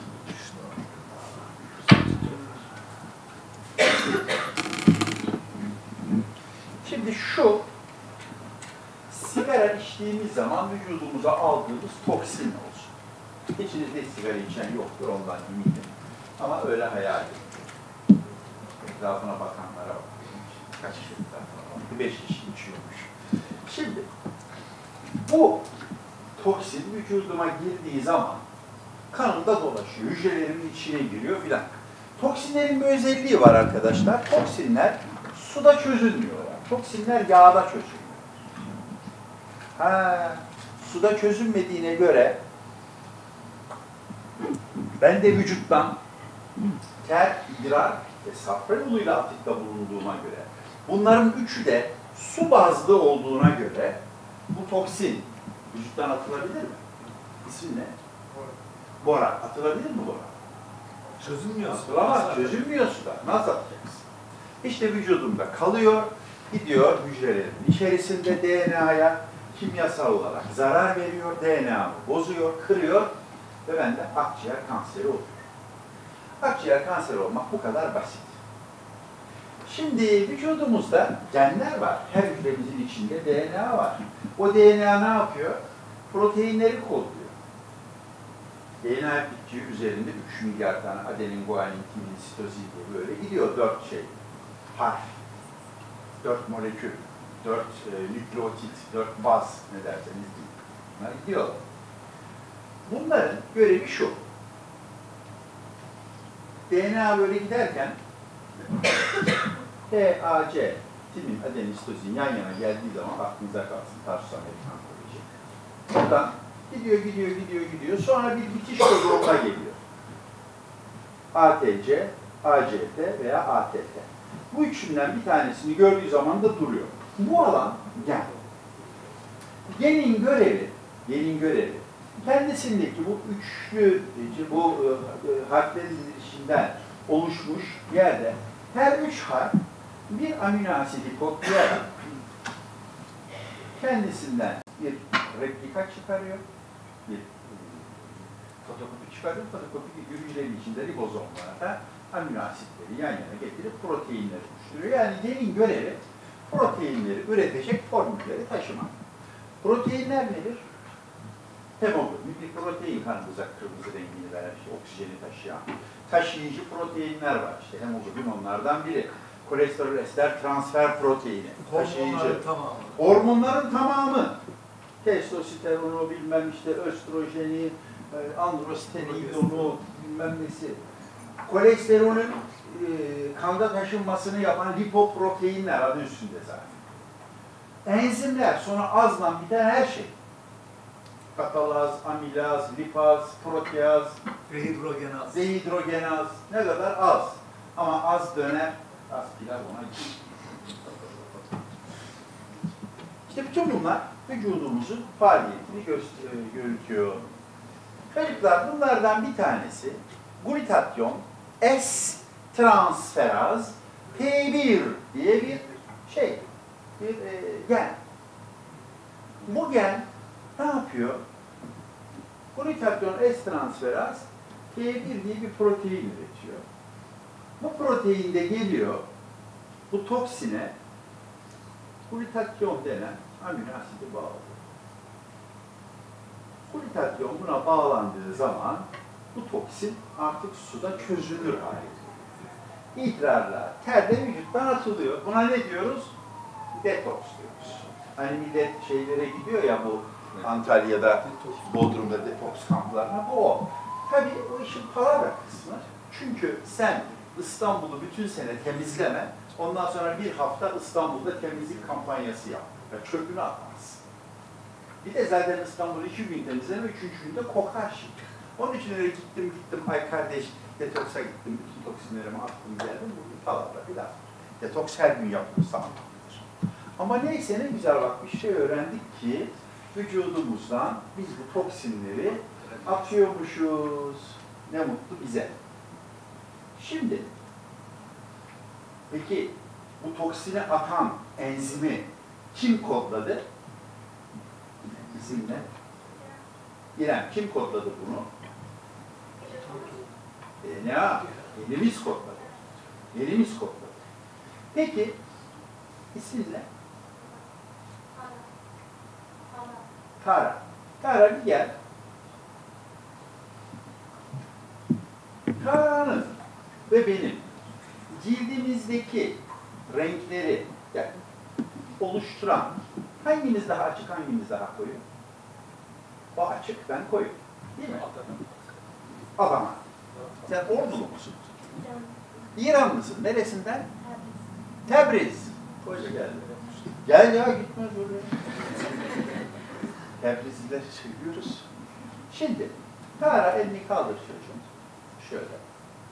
Şimdi şu, sigara içtiğimiz zaman vücudumuza aldığımız toksin olsun. İçinizde sigara içen yoktur, ondan eminim. Ama öyle hayal edin. Etrafına bakanlara bakıyorum. Kaç kişi etrafına baktı? Beş kişi içiyormuş. Şimdi, bu toksin vücuduma girdiği zaman kanımda dolaşıyor, hücrelerimin içine giriyor filan. Toksinlerin bir özelliği var arkadaşlar. Toksinler suda çözülmüyorlar. Toksinler yağda çözülüyor. Ha, suda çözülmediğine göre ben de vücuttan ter, idrar ve safra yoluyla atıkta bulunduğuma göre, bunların üçü de su bazlı olduğuna göre bu toksin vücuttan atılabilir mi? İsmi ne? Bora. Atılabilir mi bora? Çözülmüyor. Atılamaz, çözülmüyor suda. Nasıl atacaksın? İşte vücudumda kalıyor, gidiyor hücrelerin içerisinde D N A'ya kimyasal olarak zarar veriyor, D N A'mı bozuyor, kırıyor ve bende akciğer kanseri oluyor. Akciğer kanseri olmak bu kadar basit. Şimdi vücudumuzda genler var. Her hücremizin içinde D N A var. O D N A ne yapıyor? Proteinleri kodluyor. D N A bitkiği üzerinde üç milyar tane adenin, guanin, timin, sitozin diye böyle gidiyor dört şey. Harf, dört molekül, dört e, nükleotit, dört baz ne derseniz deyin. Bunlar gidiyor. Bunların görevi şu. D N A böyle giderken T A C, timin, adenin, sitozin yan yana geldiği zaman aklınıza kalsın. Tarsus Amerikan Koleji. Buradan gidiyor, gidiyor, gidiyor, gidiyor. Sonra bir bitiş koduna geliyor. A T C, A C T veya A T T. Bu üçünden bir tanesini gördüğü zaman da duruyor. Bu alan gen. Genin görevi, genin görevi, kendisindeki bu üçlü, bu e, harflerin dizilişinden oluşmuş yerde her üç harf bir amino asidi kodlayarak kendisinden bir replika çıkarıyor, bir fotokopi çıkarıyor, fotokopi hücrenin içinde ribozomlarda amino asitleri yan yana getirip proteinleri oluşturuyor. Yani genin görevi proteinleri üretecek formülleri taşımak. Proteinler nedir? Hemoglobin bir protein, kanımıza kırmızı rengini veren, işte, oksijeni taşıyan. Taşıyıcı proteinler var. İşte hemoglobin onlardan biri. Kolesterol ester transfer proteini. Taşıyıcı. Hormonların tamamı. Hormonların tamamı. Testosteronu, bilmem işte östrojeni, androstenidonu, bilmem nesi. Kolesterolün e, kanda taşınmasını yapan lipoproteinler adı üstünde zaten. Enzimler, sonra azla biten her şey. Katalaz, amilaz, lipaz, proteaz, Dehidrogenaz. dehidrogenaz ne kadar az. Ama az döner, az pilav ona gidiyor. İşte bütün bunlar vücudumuzun faaliyetini görüntüyor. Çocuklar bunlardan bir tanesi glutatyon S-transferaz T bir diye bir şey, bir e, gen. Bu gen ne yapıyor? Glutatyon S-transferaz T bir diye bir protein üretiyor. Bu protein de geliyor, bu toksine glutatyon denen amino asidi bağlıyor. Glutatyon buna bağlandığı zaman bu toksin artık suda çözünür hale geliyor. İdrarla, terle vücuttan atılıyor. Buna ne diyoruz? Detoks diyoruz. Hani millet şeylere gidiyor ya bu Antalya'da, Bodrum'da detoks kamplarına, bu o. Tabii o işin palavra kısmı. Çünkü sen İstanbul'u bütün sene temizleme, ondan sonra bir hafta İstanbul'da temizlik kampanyası yap. Ya çöpünü atmaz. Bir de zaten İstanbul'u iki gün temizleme, üçüncü günde kokar şimdi. Onun için öyle gittim gittim, ay kardeş detoksa gittim, bütün toksinlerimi attım geldim, bugün palavra bir laf. Detoks her gün yapılırsa anlamlıdır. Ama neyse ne güzel bak bir şey öğrendik ki, vücudumuzdan biz bu toksinleri atıyormuşuz. Ne mutlu bize. Şimdi, peki bu toksini atan enzimi kim kodladı? İsimle. İrem, kim kodladı bunu? E, ne ya? Elimiz kodladı. Elimiz kodladı. Peki, ismin ne? Tara. Tara bir gel. Tara'nın ve benim cildimizdeki renkleri yani oluşturan hangimiz daha açık, hangimiz daha koyu? O açık, ben koyu. Değil mi? Adana. Sen Ordulu musun? İranlısın. Neresinden? Tebriz. Hoş geldin. Gel ya, gitmez oraya. Tebrizlileri seviyoruz. Şimdi, Tara elini kaldır çocuğum. Şöyle.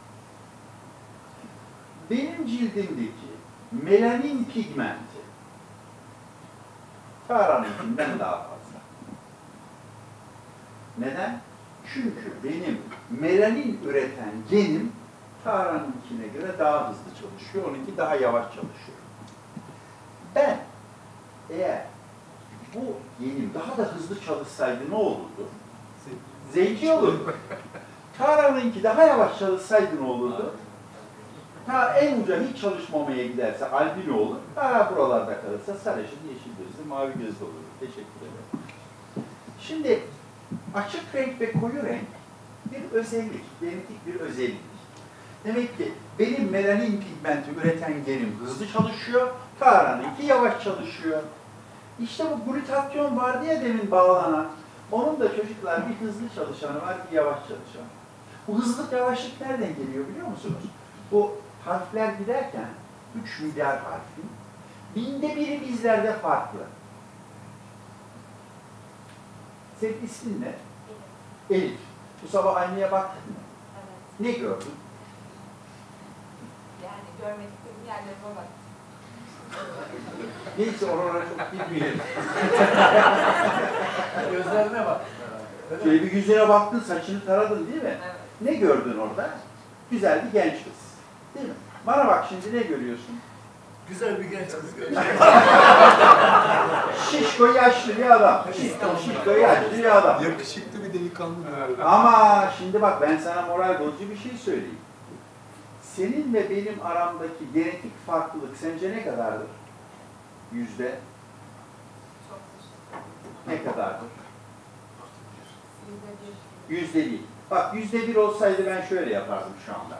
Benim cildimdeki melanin pigmenti Tara'nınkinden daha fazla. Neden? Çünkü benim melanin üreten genim Tara'nınkine göre daha hızlı çalışıyor, onunki daha yavaş çalışıyor. Ben eğer bu genim daha da hızlı çalışsaydı ne olurdu? Zeki olurdu. Tara'nınki daha yavaş çalışsaydı ne olurdu? Ta en uca hiç çalışmamaya giderse albino olur, ta buralarda kalırsa sarışın, yeşil gözlü, mavi gözlü olur. Teşekkür ederim. Şimdi açık renk ve koyu renk bir özellik, genetik bir özellik. Demek ki benim melanin pigmenti üreten genim hızlı çalışıyor, Tara'nınki yavaş çalışıyor. İşte bu glutatyon vardı ya demin bağlanan, onun da çocuklar bir hızlı çalışanı var, bir yavaş çalışanı. Bu hızlık yavaşlık nereden geliyor biliyor musunuz? Bu harfler giderken üç milyar harfin binde biri bizlerde farklı. Senin ismin ne? Elif. Elif. Bu sabah aynaya baktın mı? Evet. Ne gördün? Yani görmek istediğim yerlerime bak. Neyse oralara çok gitmeyelim. Gözlerine bak. Şöyle bir yüzüne baktın, saçını taradın değil mi? Evet. Ne gördün orada? Güzel bir genç kız. Değil mi? Bana bak şimdi ne görüyorsun? Güzel bir genç kız görüyor. Şişko yaşlı bir adam. Şişko, şişko yaşlı bir adam. Yakışıklı bir delikanlı böyle. Ama şimdi bak ben sana moral bozucu bir şey söyleyeyim. Senin ve benim aramdaki genetik farklılık sence ne kadardır? Yüzde Çok teşekkür ederim. ne kadardır? Yüzde bir. Yüzde değil. Bak yüzde bir olsaydı ben şöyle yapardım şu anda.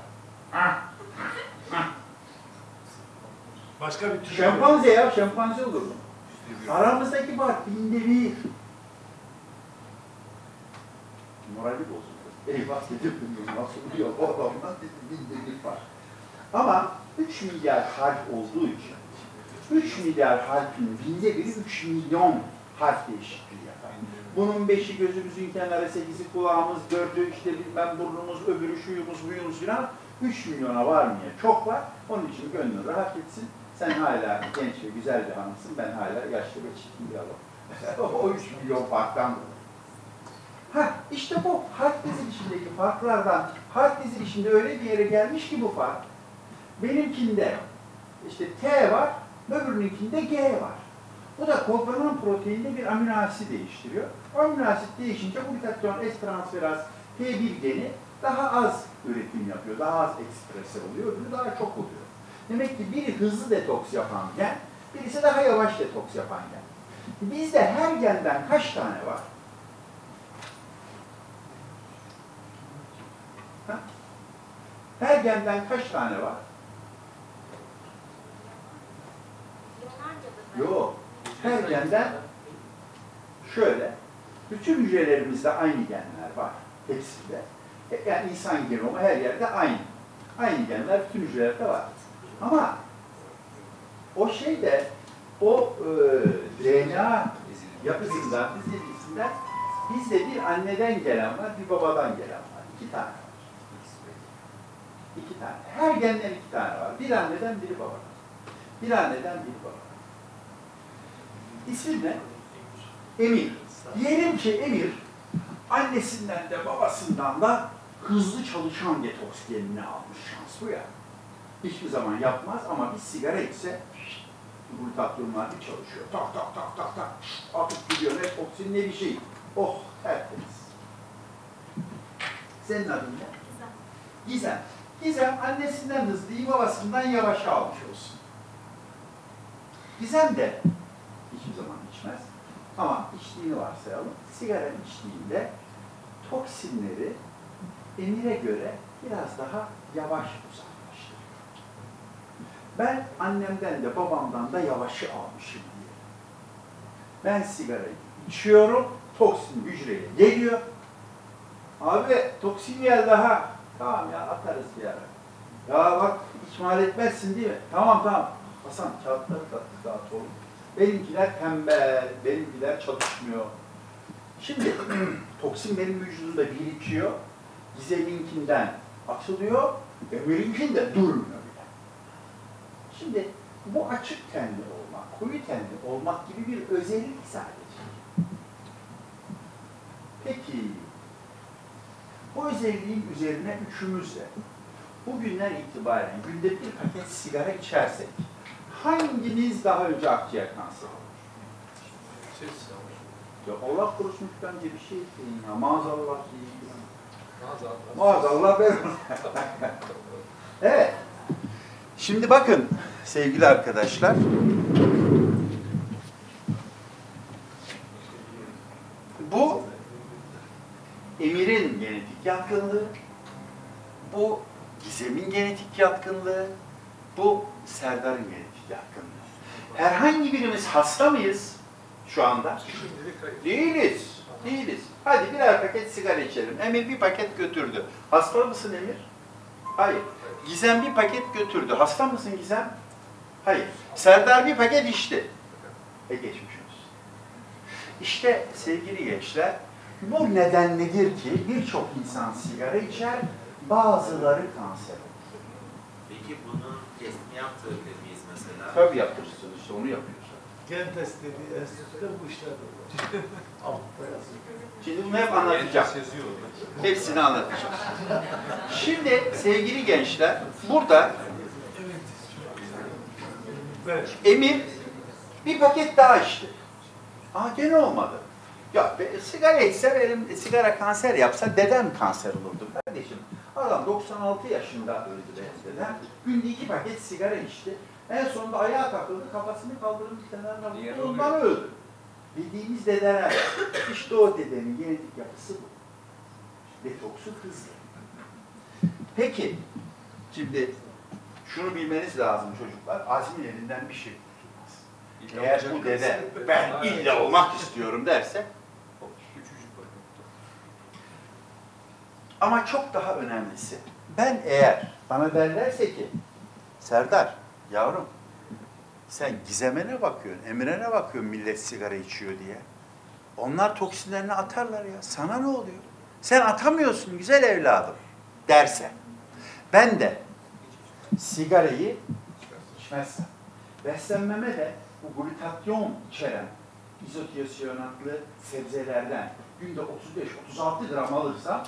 Başka bir tür. Şempanze ya, şempanze olur mu? Aramızdaki fark binde bir. Morali bozuldu. Eyvah dedim, nasıl oluyor bu adamdan dedim, binde bir fark. Ama üç milyar harf olduğu için, üç milyar harfin binde biri üç milyon harf değişikliği yapar. Bunun beşi gözümüzün kenarı, sekizi kulağımız, dördü işte bilmem burnumuz, öbürü şuyumuz, buyumuz filan üç milyona varmıyor. Çok var. Onun için gönlün rahat etsin. Sen hala genç ve güzel bir hanımsın. Ben hala yaşlı ve çirkin bir adamım. O üç milyon farktan dolayı. Ha işte bu harf dizilişindeki farklardan, harf dizilişinde öyle bir yere gelmiş ki bu fark. Benimkinde işte T var, öbürününkinde G var. Bu da kodlanan proteinde bir amino asit değiştiriyor. Amino asit değişince glutatyon S-transferaz T bir geni daha az üretim yapıyor, daha az eksprese oluyor, öbürü daha çok oluyor. Demek ki biri hızlı detoks yapan gen, birisi daha yavaş detoks yapan gen. Bizde her genden kaç tane var? Ha? Her genden kaç tane var? Yok. Her genden şöyle, bütün hücrelerimizde aynı genler var. Hepsinde. Yani insan genomu her yerde aynı. Aynı genler bütün hücrelerde var. Ama o şeyde, o e, D N A yapısından, dizilgisinden bizde bir anneden gelen var, bir babadan gelen var. İki tane var. İki tane. Her genden iki tane var. Bir anneden, biri babadan. Bir anneden, biri babadan. İsmi ne? Emir. Diyelim ki Emir, annesinden de babasından da hızlı çalışan detoks genini almış. Şans bu ya. Hiçbir zaman yapmaz ama bir sigara içse glutatyonlar bir çalışıyor. Tak tak tak tak tak. Atıp gidiyor. Ne toksin ne bir şey. Oh tertemiz. Senin adın ne? Güzel. Gizem. Gizem annesinden hızlı, babasından yavaş almış olsun. Gizem de hiçbir zaman içmez. Ama içtiğini varsayalım. Sigara içtiğinde toksinleri Emir'e göre biraz daha yavaş uzaklaştırıyor. Ben annemden de babamdan da yavaşı almışım diye. Ben sigarayı içiyorum, toksin hücreye geliyor. Abi toksin geldi ha. Tamam ya atarız bir ara. Ya bak ihmal etmezsin değil mi? Tamam tamam. Hasan kağıtları tatlı dağıt oğlum. Benimkiler tembel, benimkiler çalışmıyor. Şimdi toksin benim vücudumda birikiyor. Gizem'inkinden atılıyor, Emir'inkinde durmuyor bile. Şimdi bu açık tenli olmak, koyu tenli olmak gibi bir özellik sadece. Peki, bu özelliğin üzerine üçümüz de bugünden itibaren günde bir paket sigara içersek hangimiz daha önce akciğer kanseri olur? Ya Allah korusun bence bir şey etmeyin ya, maazallah değil. Maazallah ben. Evet. Şimdi bakın sevgili arkadaşlar. Bu Emir'in genetik yatkınlığı, bu Gizem'in genetik yatkınlığı, bu Serdar'ın genetik yatkınlığı. Herhangi birimiz hasta mıyız şu anda? Değiliz. Değiliz. Hadi birer paket sigara içelim. Emir bir paket götürdü. Hasta mısın Emir? Hayır. Gizem bir paket götürdü. Hasta mısın Gizem? Hayır. Serdar bir paket içti. E geçmiş olsun. İşte sevgili gençler, bu nedenledir ki birçok insan sigara içer, bazıları kanser olur. Peki bunun testini yaptırabilir miyiz mesela? Tabii yaptırsın işte onu yapıyoruz. Gen test dediği enstitüde bu işler olur. Altta yazıyor. Şimdi bunu hep anlatacağım. Hepsini anlatacağım. Şimdi sevgili gençler, burada Evet. Emir bir paket daha içti. Aa gene olmadı. Ya be, sigara içse, benim sigara kanser yapsa dedem kanser olurdu kardeşim. Adam doksan altı yaşında öldü benim dedem. Günde iki paket sigara içti. En sonunda ayağa takıldı, kafasını kaldırıp kenarına Diğer vurdu, ondan oluyor. öldü. Bildiğimiz dedeler, işte o dedenin genetik yapısı bu. Detoksu hızlı. Peki, şimdi şunu bilmeniz lazım çocuklar, Azmi'nin elinden bir şey kurtulmaz. Eğer bu dede, ben illa olmak istiyorum derse, ama çok daha önemlisi, ben eğer bana derlerse ki, Serdar, yavrum, sen Gizem'e bakıyorsun, Emre'ne bakıyorsun millet sigara içiyor diye. Onlar toksinlerini atarlar ya, sana ne oluyor? Sen atamıyorsun güzel evladım derse. Ben de sigarayı içmezsem, beslenmeme de bu glutatyon içeren izotiyosiyonatlı sebzelerden günde otuz beş otuz altı gram alırsam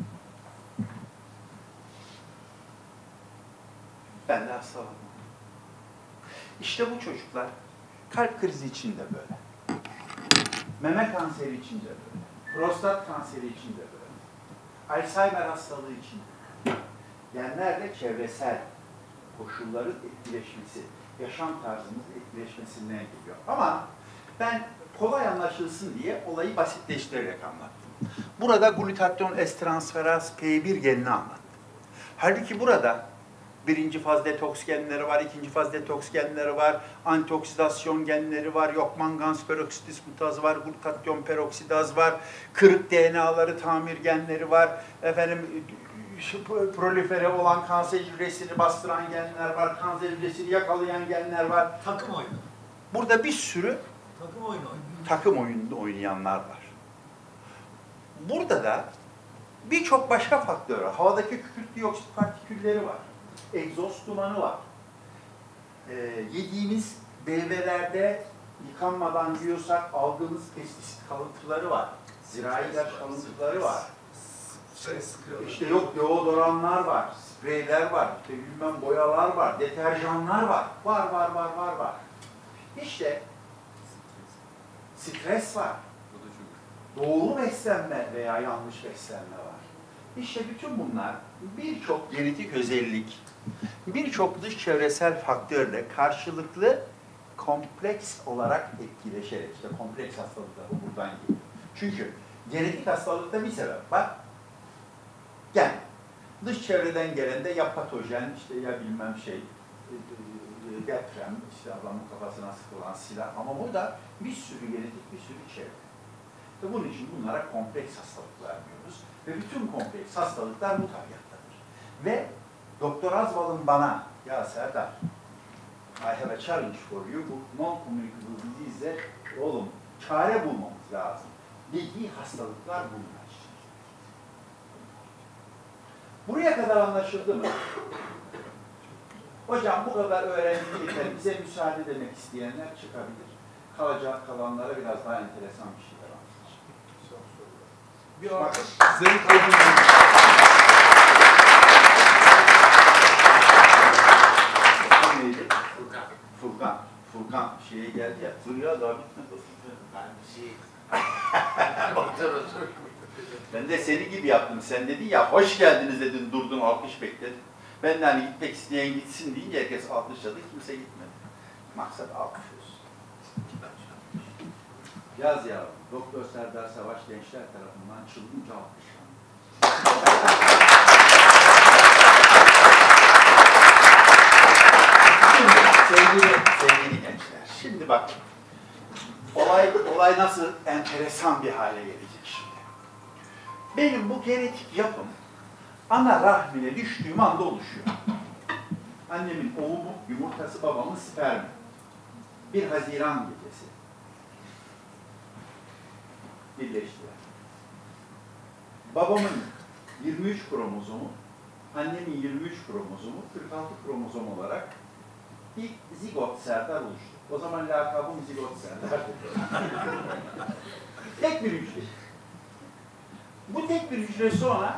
ben de hastalanmam. İşte bu çocuklar kalp krizi için de böyle. Meme kanseri için de böyle. Prostat kanseri için de böyle. Alzheimer hastalığı için de böyle. Genlerle çevresel koşulların etkileşmesi, yaşam tarzımızın etkileşmesinden geliyor. Ama ben kolay anlaşılsın diye olayı basitleştirerek anlattım. Burada glutatyon S-transferaz P bir genini anlattım. Halbuki burada birinci faz detoks genleri var, ikinci faz detoks genleri var, antioksidasyon genleri var, yok mangans peroksidiz mutaz var, glutatyon peroksidaz var, kırık D N A'ları tamir genleri var, efendim prolifere olan kanser hücresini bastıran genler var, kanser hücresini yakalayan genler var. Takım oyunu. Burada bir sürü Takım oyunu oynuyor. takım oyununda oynayanlar var. Burada da birçok başka faktör var. Havadaki kükürt dioksit partikülleri var. Egzoz dumanı var. Ee, yediğimiz meyvelerde yıkanmadan yiyorsak aldığımız pestisit kalıntıları var. Zirai ilaç kalıntıları var. İşte yok deodoranlar var, spreyler var, işte bilmem boyalar var, deterjanlar var. Var, var, var, var, var. İşte stres var. Doğru beslenme veya yanlış beslenme var. İşte bütün bunlar birçok genetik özellik, birçok dış çevresel faktörle karşılıklı kompleks olarak etkileşerek, işte kompleks hastalıklar buradan geliyor. Çünkü genetik hastalıkta bir sebep var. Gen. Dış çevreden gelen de ya patojen, işte ya bilmem şey, deprem, işte adamın kafasına sıkılan silah. Ama burada bir sürü genetik, bir sürü çevre. Ve bunun için bunlara kompleks hastalıklar diyoruz. Ve bütün kompleks hastalıklar bu tabiattadır. Ve Doktor Azbal'ın bana, ya Serdar, I have a challenge for you, bu non-communicable disease'e, oğlum, çare bulmamız lazım dediği hastalıklar bunlar. Buraya kadar anlaşıldı mı? Hocam bu kadar öğrendik yeter, bize müsaade demek isteyenler çıkabilir. Kalacak kalanlara biraz daha enteresan bir şeyler anlatacağım. Bir alkış. Zevk edin. Neydi? Furkan. Furkan. Furkan şeye geldi ya. Dur ya daha bitmedi. Ben bir şey... Otur otur. Ben de seni gibi yaptım. Sen dedin ya hoş geldiniz dedin, durdun alkış bekledin. Ben de hani gitmek isteyen gitsin deyince herkes alkışladı, kimse gitmedi. Maksat alkış olsun. Yaz ya, Doktor Serdar Savaş gençler tarafından çılgınca alkışlandı. sevgili, sevgili gençler, şimdi bak, olay, olay nasıl enteresan bir hale gelecek şimdi. Benim bu genetik yapım ana rahmine düştüğüm anda oluşuyor. Annemin oğlu, yumurtası, babamın spermi. Bir Haziran gecesi. Birleştiler. Babamın yirmi üç kromozomu, annemin yirmi üç kromozomu, kırk altı kromozom olarak bir zigot Serdar oluştu. O zaman lakabım zigot Serdar. Tek bir hücre. Bu tek bir hücre sonra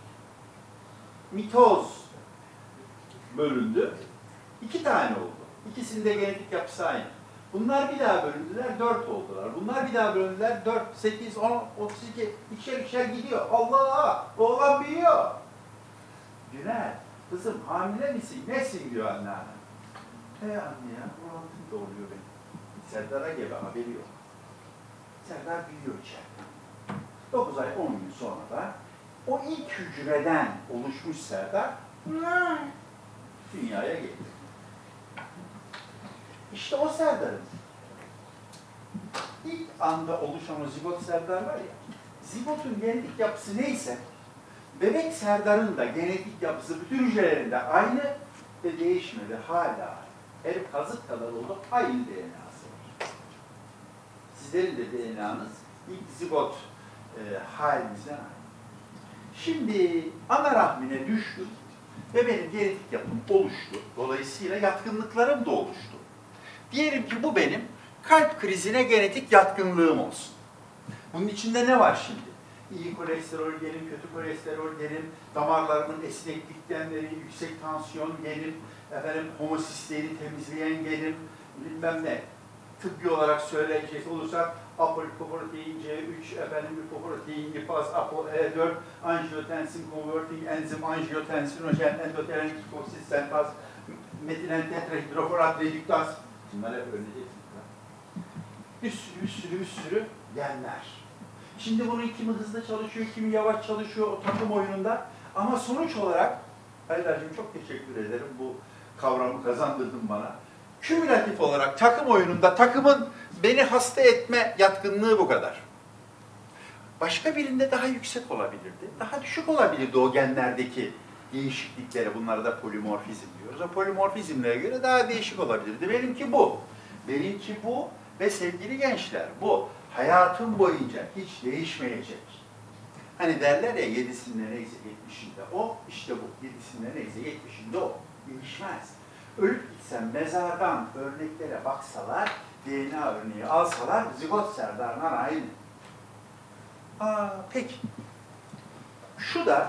mitoz bölündü. İki tane oldu. İkisinin de genetik yapısı aynı. Bunlar bir daha bölündüler, dört oldular. Bunlar bir daha bölündüler, dört, sekiz, on, otuz iki, ikişer ikişer gidiyor. Allah! Oğlan büyüyor. Güner, kızım hamile misin? Nesin diyor anneannem. He anne ya, bulantım da oluyor benim. Serdar'a gebe haberi yok. Serdar biliyor içeride. dokuz ay, on gün sonra da o ilk hücreden oluşmuş Serdar dünyaya geldi. İşte o Serdar'ın ilk anda oluşan o zigot Serdar var ya, zigotun genetik yapısı neyse, bebek Serdar'ın da genetik yapısı bütün hücrelerinde aynı ve değişmedi hala. Her kazık kadar oldu, aynı D N A'sı var. Sizlerin de D N A'nız ilk zigot e, halinizden aynı. Şimdi ana rahmine düştüm ve benim genetik yapım oluştu. Dolayısıyla yatkınlıklarım da oluştu. Diyelim ki bu benim kalp krizine genetik yatkınlığım olsun. Bunun içinde ne var şimdi? İyi kolesterol genim, kötü kolesterol genim, damarlarımın esneklikten veri, yüksek tansiyon genim, efendim homosisteini temizleyen genim, bilmem ne. Tıbbi olarak söyleyecek olursak apolipoprotein C üç, efendim lipoprotein lipaz, apo E dört, angiotensin converting enzim, angiotensinojen, endotelin kitosis sentaz, metilen tetrahidrofolat redüktaz. Bunlar hep öğrenecek. Bir sürü, bir sürü, bir sürü genler. Şimdi bunun kimi hızlı çalışıyor, kimi yavaş çalışıyor o takım oyununda. Ama sonuç olarak, Haydar'cığım çok teşekkür ederim bu kavramı kazandırdın bana. Kümülatif olarak takım oyununda takımın beni hasta etme yatkınlığı bu kadar. Başka birinde daha yüksek olabilirdi, daha düşük olabilirdi o genlerdeki değişikliklere. Bunlara da polimorfizm diyoruz. O polimorfizmlere göre daha değişik olabilirdi. Benimki bu. Benimki bu ve sevgili gençler bu. Hayatım boyunca hiç değişmeyecek. Hani derler ya yedisinde neyse yetmişinde o, işte bu. Yedisinde neyse yetmişinde o. Değişmez. Ölüp gitsem mezardan örneklere baksalar, D N A örneği alsalar zigot Serdar'la aynı. Aa, peki. Şu da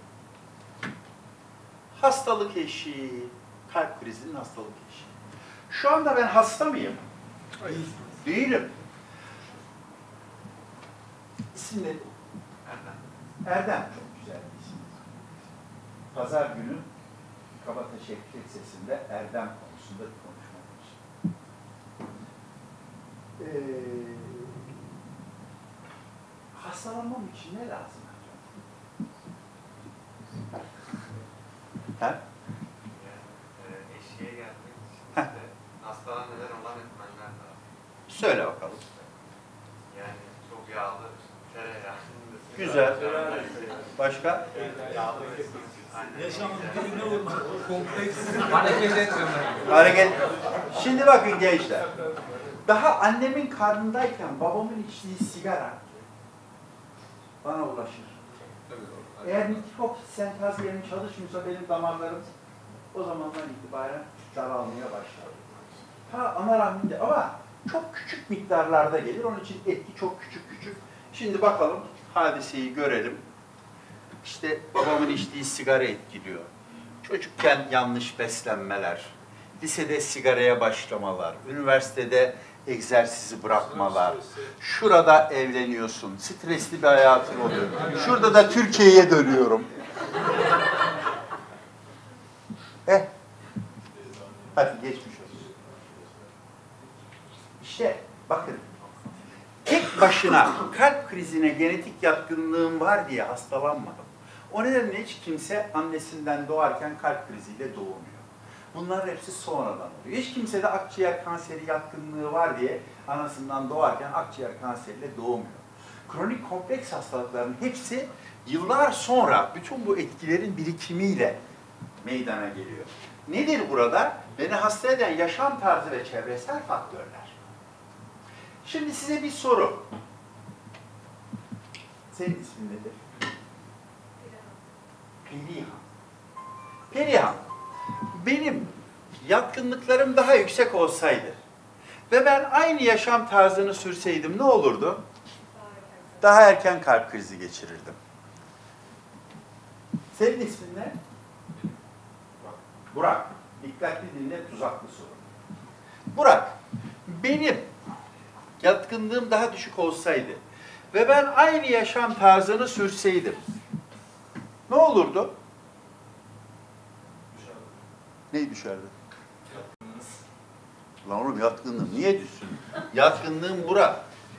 hastalık eşiği, kalp krizinin hastalık eşiği. Şu anda ben hasta mıyım? Hayır. Değilim. İsim ne? Erdem. Erdem çok güzel bir isim. Pazar günü Kabataş Şevket Sesi'nde Erdem konusunda bir konuşma yapmıştım. Ee, hastalanmam için ne lazım? Ha? Yani, e, eşiğe gelmek için de hastalığa neden olan etmenler var. Söyle bakalım. Yani çok yağlı tereyağı. Güzel. Başka? Yağlı Yaşamın dibine vurmak. Kompleks. Hareket etmemek. Hareket. Şimdi bakın gençler. Daha annemin karnındayken babamın içtiği sigara bana ulaşır. Eğer nitrok sentaz yerim çalışmıyorsa benim damarlarım o zamandan itibaren daralmaya başlar. Ha ana rahminde ama çok küçük miktarlarda gelir. Onun için etki çok küçük küçük. Şimdi bakalım hadiseyi görelim. İşte babamın içtiği sigara etkiliyor. Çocukken yanlış beslenmeler, lisede sigaraya başlamalar, üniversitede egzersizi bırakmalar, şurada evleniyorsun, stresli bir hayatın oluyor. Şurada da Türkiye'ye dönüyorum. Eh, hadi geçmiş olsun. İşte bakın, tek başına kalp krizine genetik yatkınlığım var diye hastalanmadım. O nedenle hiç kimse annesinden doğarken kalp kriziyle doğmuyor. Bunlar hepsi sonradan oluyor. Hiç kimse de akciğer kanseri yatkınlığı var diye anasından doğarken akciğer kanseriyle doğmuyor. Kronik kompleks hastalıkların hepsi yıllar sonra bütün bu etkilerin birikimiyle meydana geliyor. Nedir burada? Beni hasta eden yaşam tarzı ve çevresel faktörler. Şimdi size bir soru. Senin ismin nedir? Perihan. Perihan, benim yatkınlıklarım daha yüksek olsaydı ve ben aynı yaşam tarzını sürseydim ne olurdu? Daha erken kalp krizi geçirirdim. Senin ismin ne? Burak. Dikkatli dinle, tuzaklı soru. Burak, benim yatkınlığım daha düşük olsaydı ve ben aynı yaşam tarzını sürseydim ne olurdu? Ne düşerdi? Lan oğlum yatkınlığım niye düşsün? Yatkınlığım bura.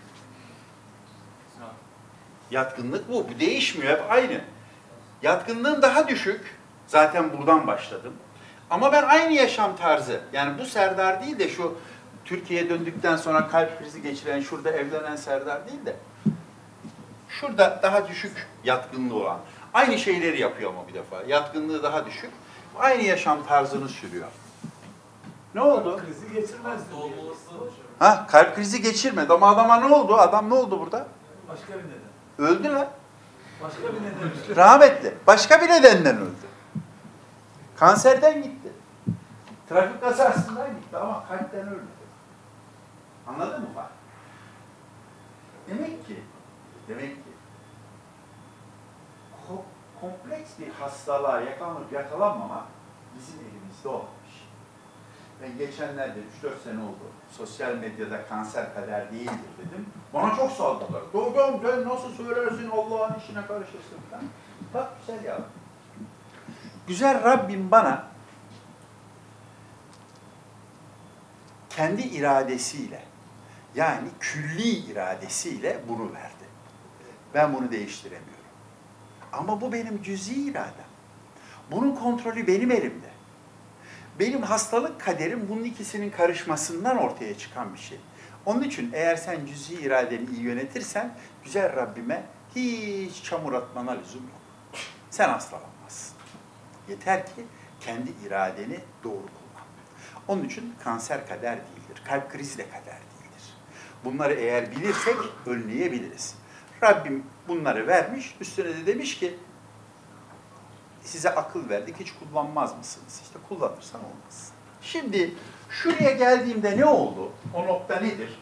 Yatkınlık bu. Bu değişmiyor. Hep aynı. Yatkınlığım daha düşük. Zaten buradan başladım. Ama ben aynı yaşam tarzı. Yani bu Serdar değil de şu Türkiye'ye döndükten sonra kalp krizi geçiren, şurada evlenen Serdar değil de şurada daha düşük yatkınlığı olan. Aynı şeyleri yapıyor ama bir defa. Yatkınlığı daha düşük. Aynı yaşam tarzını sürüyor. Ne oldu? Krizi geçirmez. Ha, kalp krizi geçirmedi ama adama ne oldu? Adam ne oldu burada? Başka bir neden. Öldü lan. Başka bir neden. Rahmetli. Başka bir nedenden öldü. Kanserden gitti. Trafik kazasından gitti ama kalpten ölmedi. Anladın mı bak? Demek ki, demek ki ko- kompleks bir hastalığa yakalanıp yakalanmamak bizim elimizde olmuş. Ben geçenlerde üç dört sene oldu. Sosyal medyada kanser kader değildir dedim. Bana çok saldılar. Hocam sen nasıl söylersin Allah'ın işine karışırsın falan. Bak güzel ya. Güzel Rabbim bana kendi iradesiyle yani külli iradesiyle bunu verdi. Ben bunu değiştiremiyorum. Ama bu benim cüz'i iradem. Bunun kontrolü benim elimde. Benim hastalık kaderim bunun ikisinin karışmasından ortaya çıkan bir şey. Onun için eğer sen cüz'i iradeni iyi yönetirsen güzel Rabbime hiç çamur atmana lüzum yok. Sen hastalanmazsın. Yeter ki kendi iradeni doğru kullan. Onun için kanser kader değildir. Kalp krizi de kader değildir. Bunları eğer bilirsek önleyebiliriz. Rabbim bunları vermiş, üstüne de demiş ki size akıl verdik, hiç kullanmaz mısınız? İşte kullanırsan olmaz. Şimdi şuraya geldiğimde ne oldu? O nokta nedir?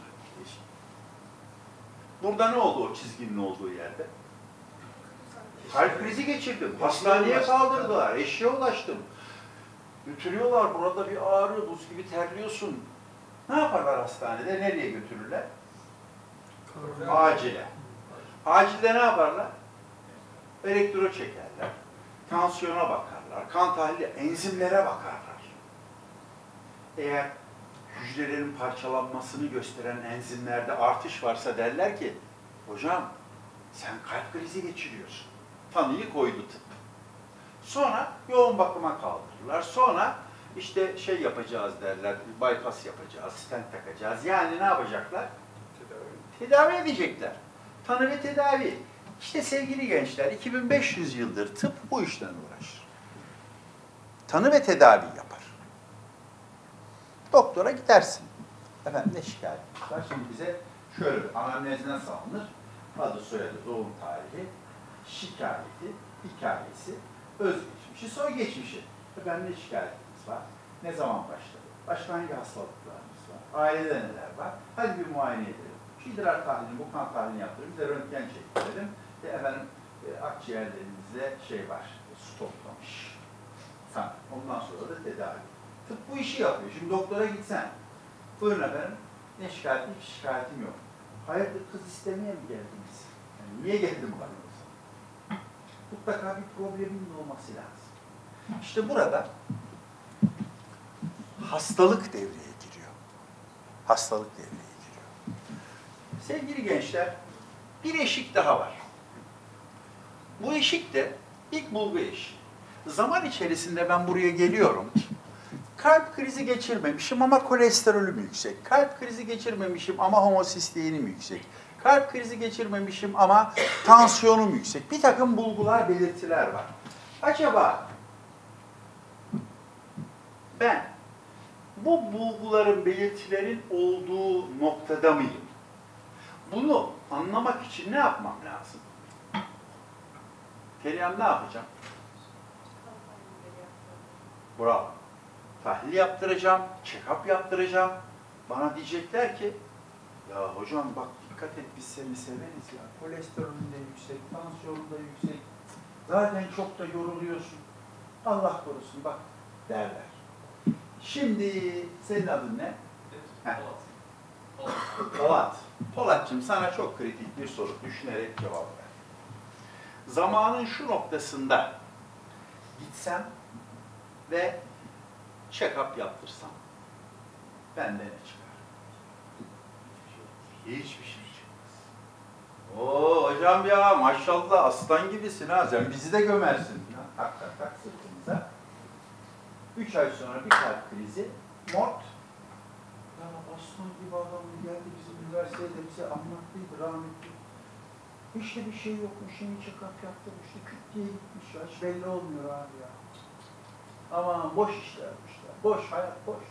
Burada ne oldu o çizginin olduğu yerde? Kalp krizi geçirdim. Hastaneye kaldırdılar. Eşeğe ulaştım. Götürüyorlar. Burada bir ağrı, buz gibi terliyorsun. Ne yaparlar hastanede? Nereye götürürler? Acile. Acilde ne yaparlar? Elektro çekerler. Tansiyona bakarlar. Kan tahlili, enzimlere bakarlar. Eğer hücrelerin parçalanmasını gösteren enzimlerde artış varsa derler ki hocam sen kalp krizi geçiriyorsun. Tanıyı koydu tıp. Sonra yoğun bakıma kaldırırlar. Sonra işte şey yapacağız derler, bypass yapacağız, stent takacağız. Yani ne yapacaklar? Tedavi, tedavi edecekler. Tanı ve tedavi. İşte sevgili gençler, iki bin beş yüz yıldır tıp bu işten uğraşır. Tanı ve tedavi yapar. Doktora gidersin. Efendim ne şikayetiniz var? Şimdi bize şöyle bir anamnez nasıl alınır? Adı, soyadı, doğum tarihi, şikayeti, hikayesi, özgeçmişi, soy geçmişi. Efendim ne şikayetiniz var? Ne zaman başladı? Başka hangi hastalıklarınız var? Ailede neler var? Hadi bir muayene edelim. Şu idrar tahlilini, bu kan tahlilini yaptıralım. Bir de röntgen çektirelim. De efendim e, akciğerlerimizde şey var, su toplamış. Tamam. Ondan sonra da tedavi. Tıp bu işi yapıyor. Şimdi doktora gitsen, buyurun efendim, ne şikayetim, hiç şikayetim yok. Hayırdır kız istemeye mi geldiniz? Yani niye geldim bana? Mutlaka bir problemin olması lazım. İşte burada hastalık devreye giriyor. Hastalık devreye giriyor. Sevgili gençler, bir eşik daha var. Bu eşik de ilk bulgu eşiği. Zaman içerisinde ben buraya geliyorum. Kalp krizi geçirmemişim ama kolesterolüm yüksek. Kalp krizi geçirmemişim ama homosisteğinim yüksek. Kalp krizi geçirmemişim ama tansiyonum yüksek. Bir takım bulgular, belirtiler var. Acaba ben bu bulguların, belirtilerin olduğu noktada mıyım? Bunu anlamak için ne yapmam lazım? Perihan ne yapacağım? Bravo. Tahlil yaptıracağım, check-up yaptıracağım. Bana diyecekler ki, ya hocam bak dikkat et biz seni severiz ya. Kolesterolün de yüksek, tansiyonun da yüksek. Zaten çok da yoruluyorsun. Allah korusun bak derler. Şimdi senin adın ne? Polat. Polat. Polat. Polat'cığım sana çok kritik bir soru düşünerek cevap ver. Zamanın şu noktasında gitsem ve check-up yaptırsam Bende ne çıkar? Hiçbir şey çıkmaz. Oo hocam ya maşallah aslan gibisin ha, sen bizi de gömersin. Ya, tak tak tak sırtımıza. Üç ay sonra bir kalp krizi, mort. Ya aslan gibi adam geldi bizim üniversitede bize anlattıydı rahmetli. Hiç de bir şey yokmuş, yeni check-up yaptırmıştı, küt diye gitmiş ya, hiç belli olmuyor abi ya. Aman boş işlermişler, boş, hayat boş.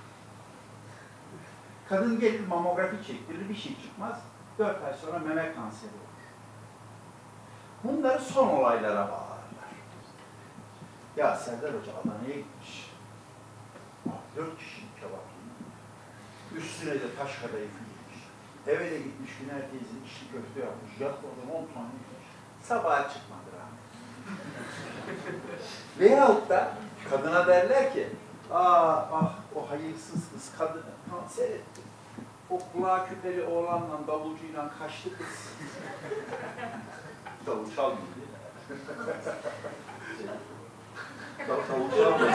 Kadın gelir mamografi çektirir, bir şey çıkmaz, dört ay sonra meme kanseri olur. Bunları son olaylara bağlarlar. Ya Serdar Hoca Adana'ya gitmiş. Dört kişilik kebap yemiş. Üstüne de taş kadayıf yemiş. Eve de gitmiş Güner teyzenin içli köfte yapmış. Yatmadan on tane yemiş. Sabaha çıkmadı rahmet. Veyahut da kadına derler ki, ah ah o hayırsız kız kadını kanser etti. O kulağı küpeli oğlanla davulcuyla kaçtı kız. Davul çalmıyor diye. Davul çalmıyor.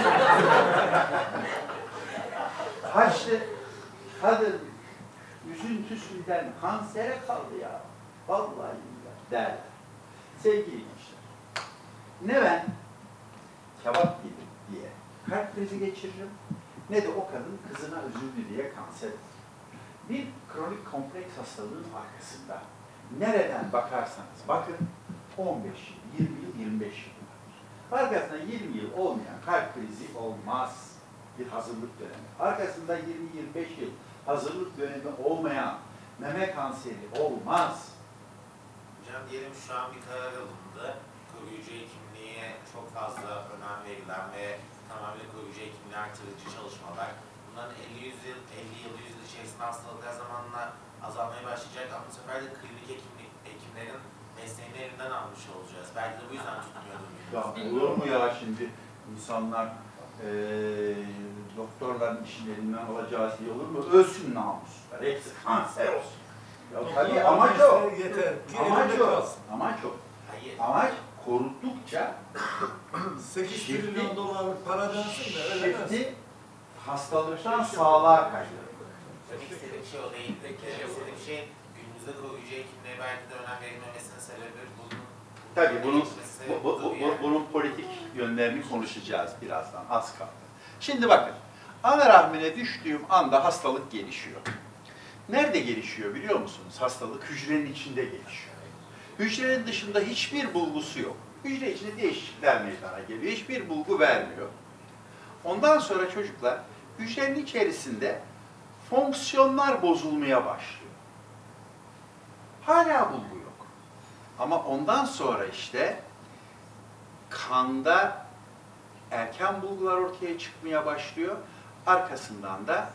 Kaçtı. Kadın üzüntüsünden kansere kaldı ya. Vallahi billahi derler. Sevgili gençler, ne ben kebap yedim diye kalp krizi geçiririm, ne de o kadın kızına üzüldü diye kanser olur. Bir kronik kompleks hastalığın arkasında nereden bakarsanız bakın on beş yıl, yirmi yıl, yirmi beş yıl vardır. Arkasında yirmi yıl olmayan kalp krizi olmaz. Bir hazırlık dönemi. Arkasında yirmi yirmi beş yıl hazırlık dönemi olmayan meme kanseri olmaz. Hocam diyelim şu an bir karar alındı. Koruyucu hekimliğe çok fazla önem verilen ve tamamen koruyucu hekimliği artırıcı çalışmalar. Bunların elli yüz yıl, elli yıl, yüz yıl içerisinde hastalıklar zamanla azalmaya başlayacak ama bu sefer de klinik hekimlik, hekimlerin mesleğini elinden almış olacağız. Belki de bu yüzden tutmuyordur. Ya olur mu ya şimdi insanlar ee, doktorların işini elinden alacağı şey olur mu? Ölsün namuslar, hepsi kanser olsun. Ya tabii amaç o. Yeter. Amaç Yerinde o. kalsın. Amaç o. Hayır. Amaç koruttukça sekiz trilyon dolarlık para dönsün de öyle dönsün. şifti hastalıktan sağlığa kaydırır. Demek istediğim şey o değil. Demek istediğim şey günümüzde koruyucu hekimliğe belki de önem verilmemesinin sebebi bunun. Tabii bunun, bu, bu, bu, bu, bunun politik yönlerini konuşacağız birazdan, az kaldı. Şimdi bakın, ana rahmine düştüğüm anda hastalık gelişiyor. Nerede gelişiyor biliyor musunuz? Hastalık hücrenin içinde gelişiyor. Hücrenin dışında hiçbir bulgusu yok. Hücre içinde değişiklikler meydana geliyor, hiçbir bulgu vermiyor. Ondan sonra çocuklar hücrenin içerisinde fonksiyonlar bozulmaya başlıyor. Hala bulgu yok. Ama ondan sonra işte kanda erken bulgular ortaya çıkmaya başlıyor. Arkasından da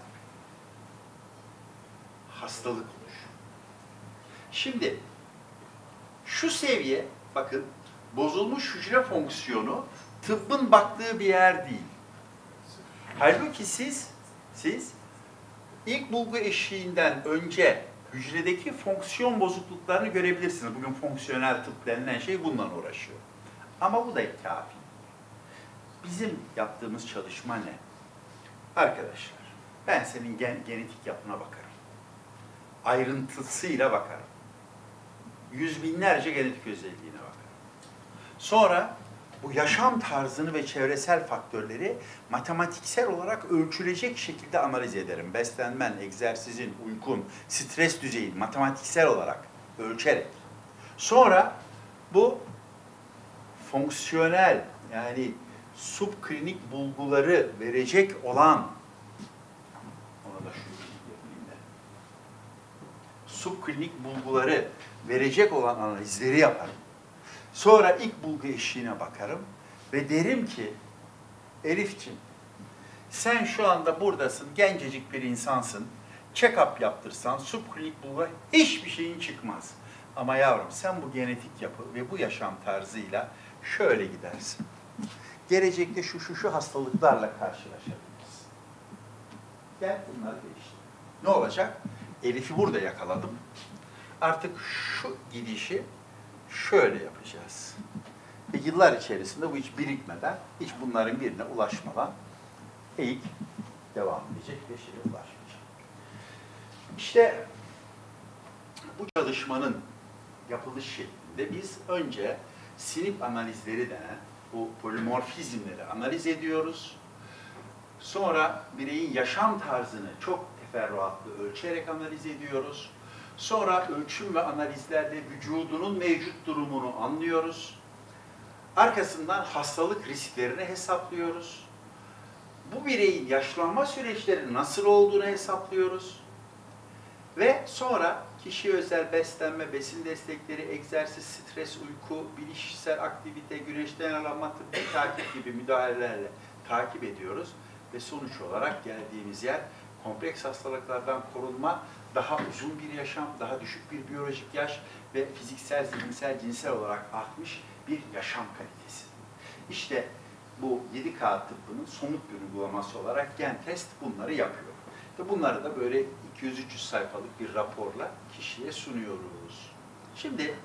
hastalık oluşuyor. Şimdi şu seviye, bakın bozulmuş hücre fonksiyonu tıbbın baktığı bir yer değil. Halbuki siz, siz ilk bulgu eşiğinden önce hücredeki fonksiyon bozukluklarını görebilirsiniz. Bugün fonksiyonel tıp denilen şey bununla uğraşıyor. Ama bu da kafi. Bizim yaptığımız çalışma ne? Arkadaşlar, ben senin gen genetik yapına bakarım. Ayrıntısıyla bakarım. Yüz binlerce genetik özelliğine bakarım. Sonra bu yaşam tarzını ve çevresel faktörleri matematiksel olarak ölçülecek şekilde analiz ederim. Beslenmen, egzersizin, uykun, stres düzeyin matematiksel olarak ölçerek. Sonra bu fonksiyonel yani subklinik bulguları verecek olan, ona da şu yapayım da, subklinik bulguları verecek olan analizleri yaparım. Sonra ilk bulgu eşiğine bakarım ve derim ki, Elif'ciğim, sen şu anda buradasın, gencecik bir insansın, check-up yaptırsan, subklinik bulgu hiçbir şeyin çıkmaz. Ama yavrum sen bu genetik yapı ve bu yaşam tarzıyla şöyle gidersin. Gelecekte şu şu şu hastalıklarla karşılaşabiliriz. Gel bunları değiştir. Ne olacak? Elif'i burada yakaladım. Artık şu gidişi şöyle yapacağız. Ve yıllar içerisinde bu hiç birikmeden, hiç bunların birine ulaşmadan eğik devam edecek ve şeye ulaşmayacak. İşte bu çalışmanın yapılış şeklinde biz önce sinip analizleri denen bu polimorfizmleri analiz ediyoruz. Sonra bireyin yaşam tarzını çok teferruatlı ölçerek analiz ediyoruz. Sonra ölçüm ve analizlerle vücudunun mevcut durumunu anlıyoruz. Arkasından hastalık risklerini hesaplıyoruz. Bu bireyin yaşlanma süreçleri nasıl olduğunu hesaplıyoruz. Ve sonra kişiye özel beslenme, besin destekleri, egzersiz, stres, uyku, bilişsel aktivite, güneşten alanma, tıbbi takip gibi müdahalelerle takip ediyoruz. Ve sonuç olarak geldiğimiz yer kompleks hastalıklardan korunma, daha uzun bir yaşam, daha düşük bir biyolojik yaş ve fiziksel, zihinsel, cinsel olarak artmış bir yaşam kalitesi. İşte bu yedi K tıbbının somut bir uygulaması olarak GenTest bunları yapıyor. Ve bunları da böyle iki yüz üç yüz sayfalık bir raporla kişiye sunuyoruz. Şimdi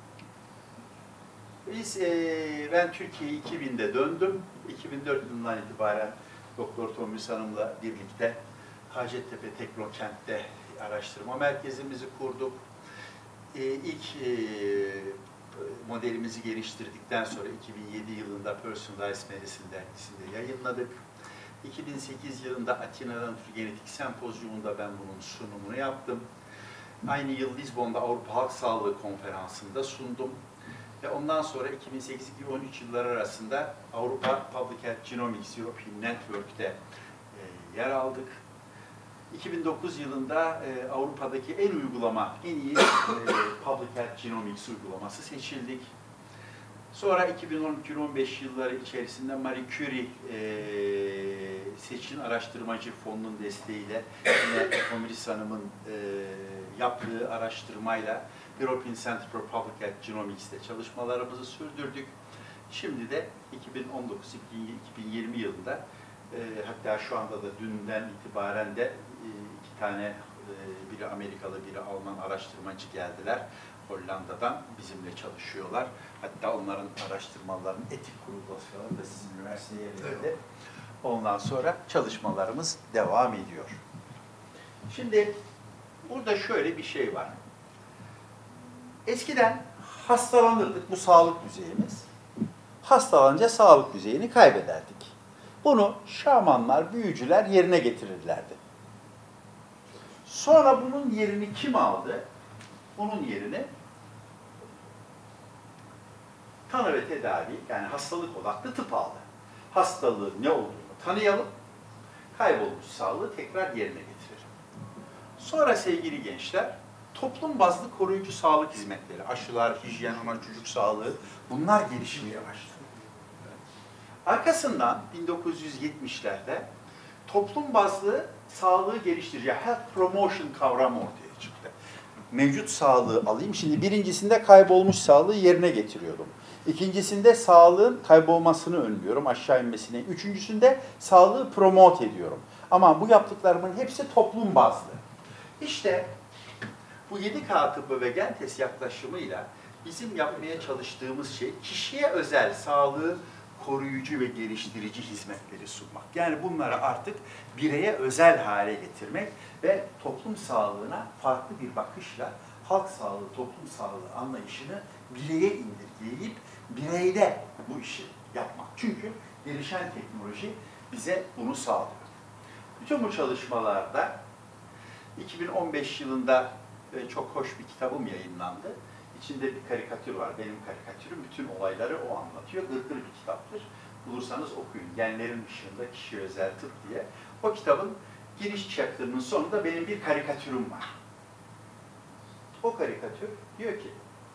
biz, e, ben Türkiye'ye iki binde döndüm. iki bin dört yılından itibaren Doktor Tomris Hanım'la birlikte Hacettepe Teknokent'te araştırma merkezimizi kurduk. E, ilk e, modelimizi geliştirdikten sonra iki bin yedi yılında Personalized Medicine dergisinde yayınladık. iki bin sekiz yılında Atina'dan Genetik Sempozyumunda ben bunun sunumunu yaptım. Aynı yıl Lizbon'da Avrupa Halk Sağlığı Konferansı'nda sundum. Ve ondan sonra iki bin sekiz iki bin on üç yılları arasında Avrupa Public Health Genomics European Network'te e, yer aldık. iki bin dokuz yılında e, Avrupa'daki en uygulama, en iyi e, Public Health Genomics uygulaması seçildik. Sonra iki bin on iki iki bin on beş yılları içerisinde Marie Curie e, Seçkin Araştırmacı Fonu'nun desteğiyle yine Tomris Hanım'ın e, yaptığı araştırmayla European Center for Public Health Genomics'te çalışmalarımızı sürdürdük. Şimdi de iki bin on dokuz iki bin yirmi yılında e, hatta şu anda da dünden itibaren de e, iki tane e, biri Amerikalı biri Alman araştırmacı geldiler. Hollanda'dan bizimle çalışıyorlar. Hatta onların araştırmalarının etik kurulu dosyaları da sizin üniversiteye verildi. Ondan sonra çalışmalarımız devam ediyor. Şimdi burada şöyle bir şey var. Eskiden hastalanırdık, bu sağlık düzeyimiz. Hastalanınca sağlık düzeyini kaybederdik. Bunu şamanlar, büyücüler yerine getirirlerdi. Sonra bunun yerini kim aldı? Bunun yerini tanı ve tedavi, yani hastalık odaklı tıp aldı. Hastalığın ne olduğunu tanıyalım, kaybolmuş sağlığı tekrar yerine getirelim. Sonra sevgili gençler, toplum bazlı koruyucu sağlık hizmetleri, aşılar, hijyen, ana çocuk sağlığı, bunlar gelişmeye başladı. Arkasından bin dokuz yüz yetmişlerde toplum bazlı sağlığı geliştirici health promotion kavramı ortaya çıktı. Mevcut sağlığı alayım. Şimdi birincisinde kaybolmuş sağlığı yerine getiriyordum. İkincisinde sağlığın kaybolmasını önlüyorum, aşağı inmesini. Üçüncüsünde sağlığı promote ediyorum. Ama bu yaptıklarımın hepsi toplum bazlı. İşte bu yedi K tıbbı ve GenTest yaklaşımıyla bizim yapmaya çalıştığımız şey kişiye özel sağlığı koruyucu ve geliştirici hizmetleri sunmak. Yani bunları artık bireye özel hale getirmek ve toplum sağlığına farklı bir bakışla halk sağlığı, toplum sağlığı anlayışını bireye indirgeyip bireyde bu işi yapmak. Çünkü gelişen teknoloji bize bunu sağlıyor. Bütün bu çalışmalarda iki bin on beş yılında çok hoş bir kitabım yayınlandı. İçinde bir karikatür var, benim karikatürüm. Bütün olayları o anlatıyor. Gırgır bir kitaptır. Bulursanız okuyun. Genlerin ışığında kişi özel tıp diye. O kitabın giriş chapter'ının sonunda benim bir karikatürüm var. O karikatür diyor ki,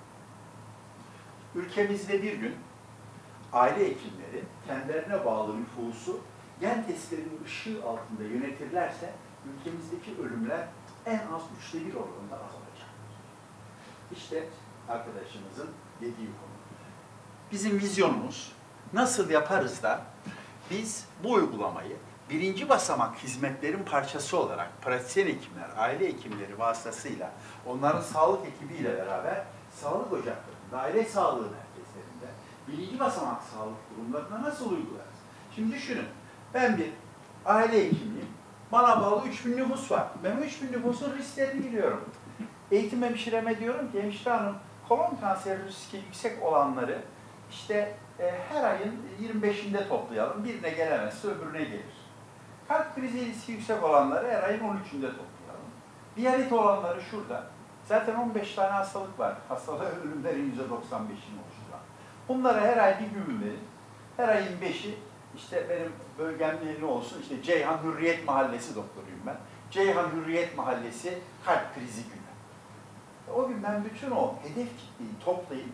ülkemizde bir gün aile hekimleri kendilerine bağlı nüfusu gen testlerinin ışığı altında yönetirlerse ülkemizdeki ölümler en az üçte bir oranında azalacak. İşte arkadaşımızın dediği konu. Bizim vizyonumuz nasıl yaparız da biz bu uygulamayı birinci basamak hizmetlerin parçası olarak pratisyen hekimler, aile hekimleri vasıtasıyla onların sağlık ekibiyle beraber sağlık ocaklarında, aile sağlığı merkezlerinde birinci basamak sağlık kurumlarına nasıl uygularız? Şimdi düşünün, ben bir aile hekimiyim, Bana bağlı üç bin nüfus var. Ben o üç bin nüfusun risklerini biliyorum. Eğitim hemşireme diyorum ki, hemşire hanım, kolon kanseri riski yüksek olanları işte e, her ayın yirmi beşinde toplayalım. Birine gelemezse öbürüne gelir. Kalp krizi riski yüksek olanları her ayın on üçünde toplayalım. Diyabet olanları şurada. Zaten on beş tane hastalık var. Hastalık ölümlerin yüzde doksan beşini oluşturan. Bunlara her ay bir gün verin. Her ayın beşi işte benim bölgemde ne olsun, işte Ceyhan Hürriyet Mahallesi doktoruyum ben. Ceyhan Hürriyet Mahallesi kalp krizi günü. O gün ben bütün o hedef kitleyi toplayayım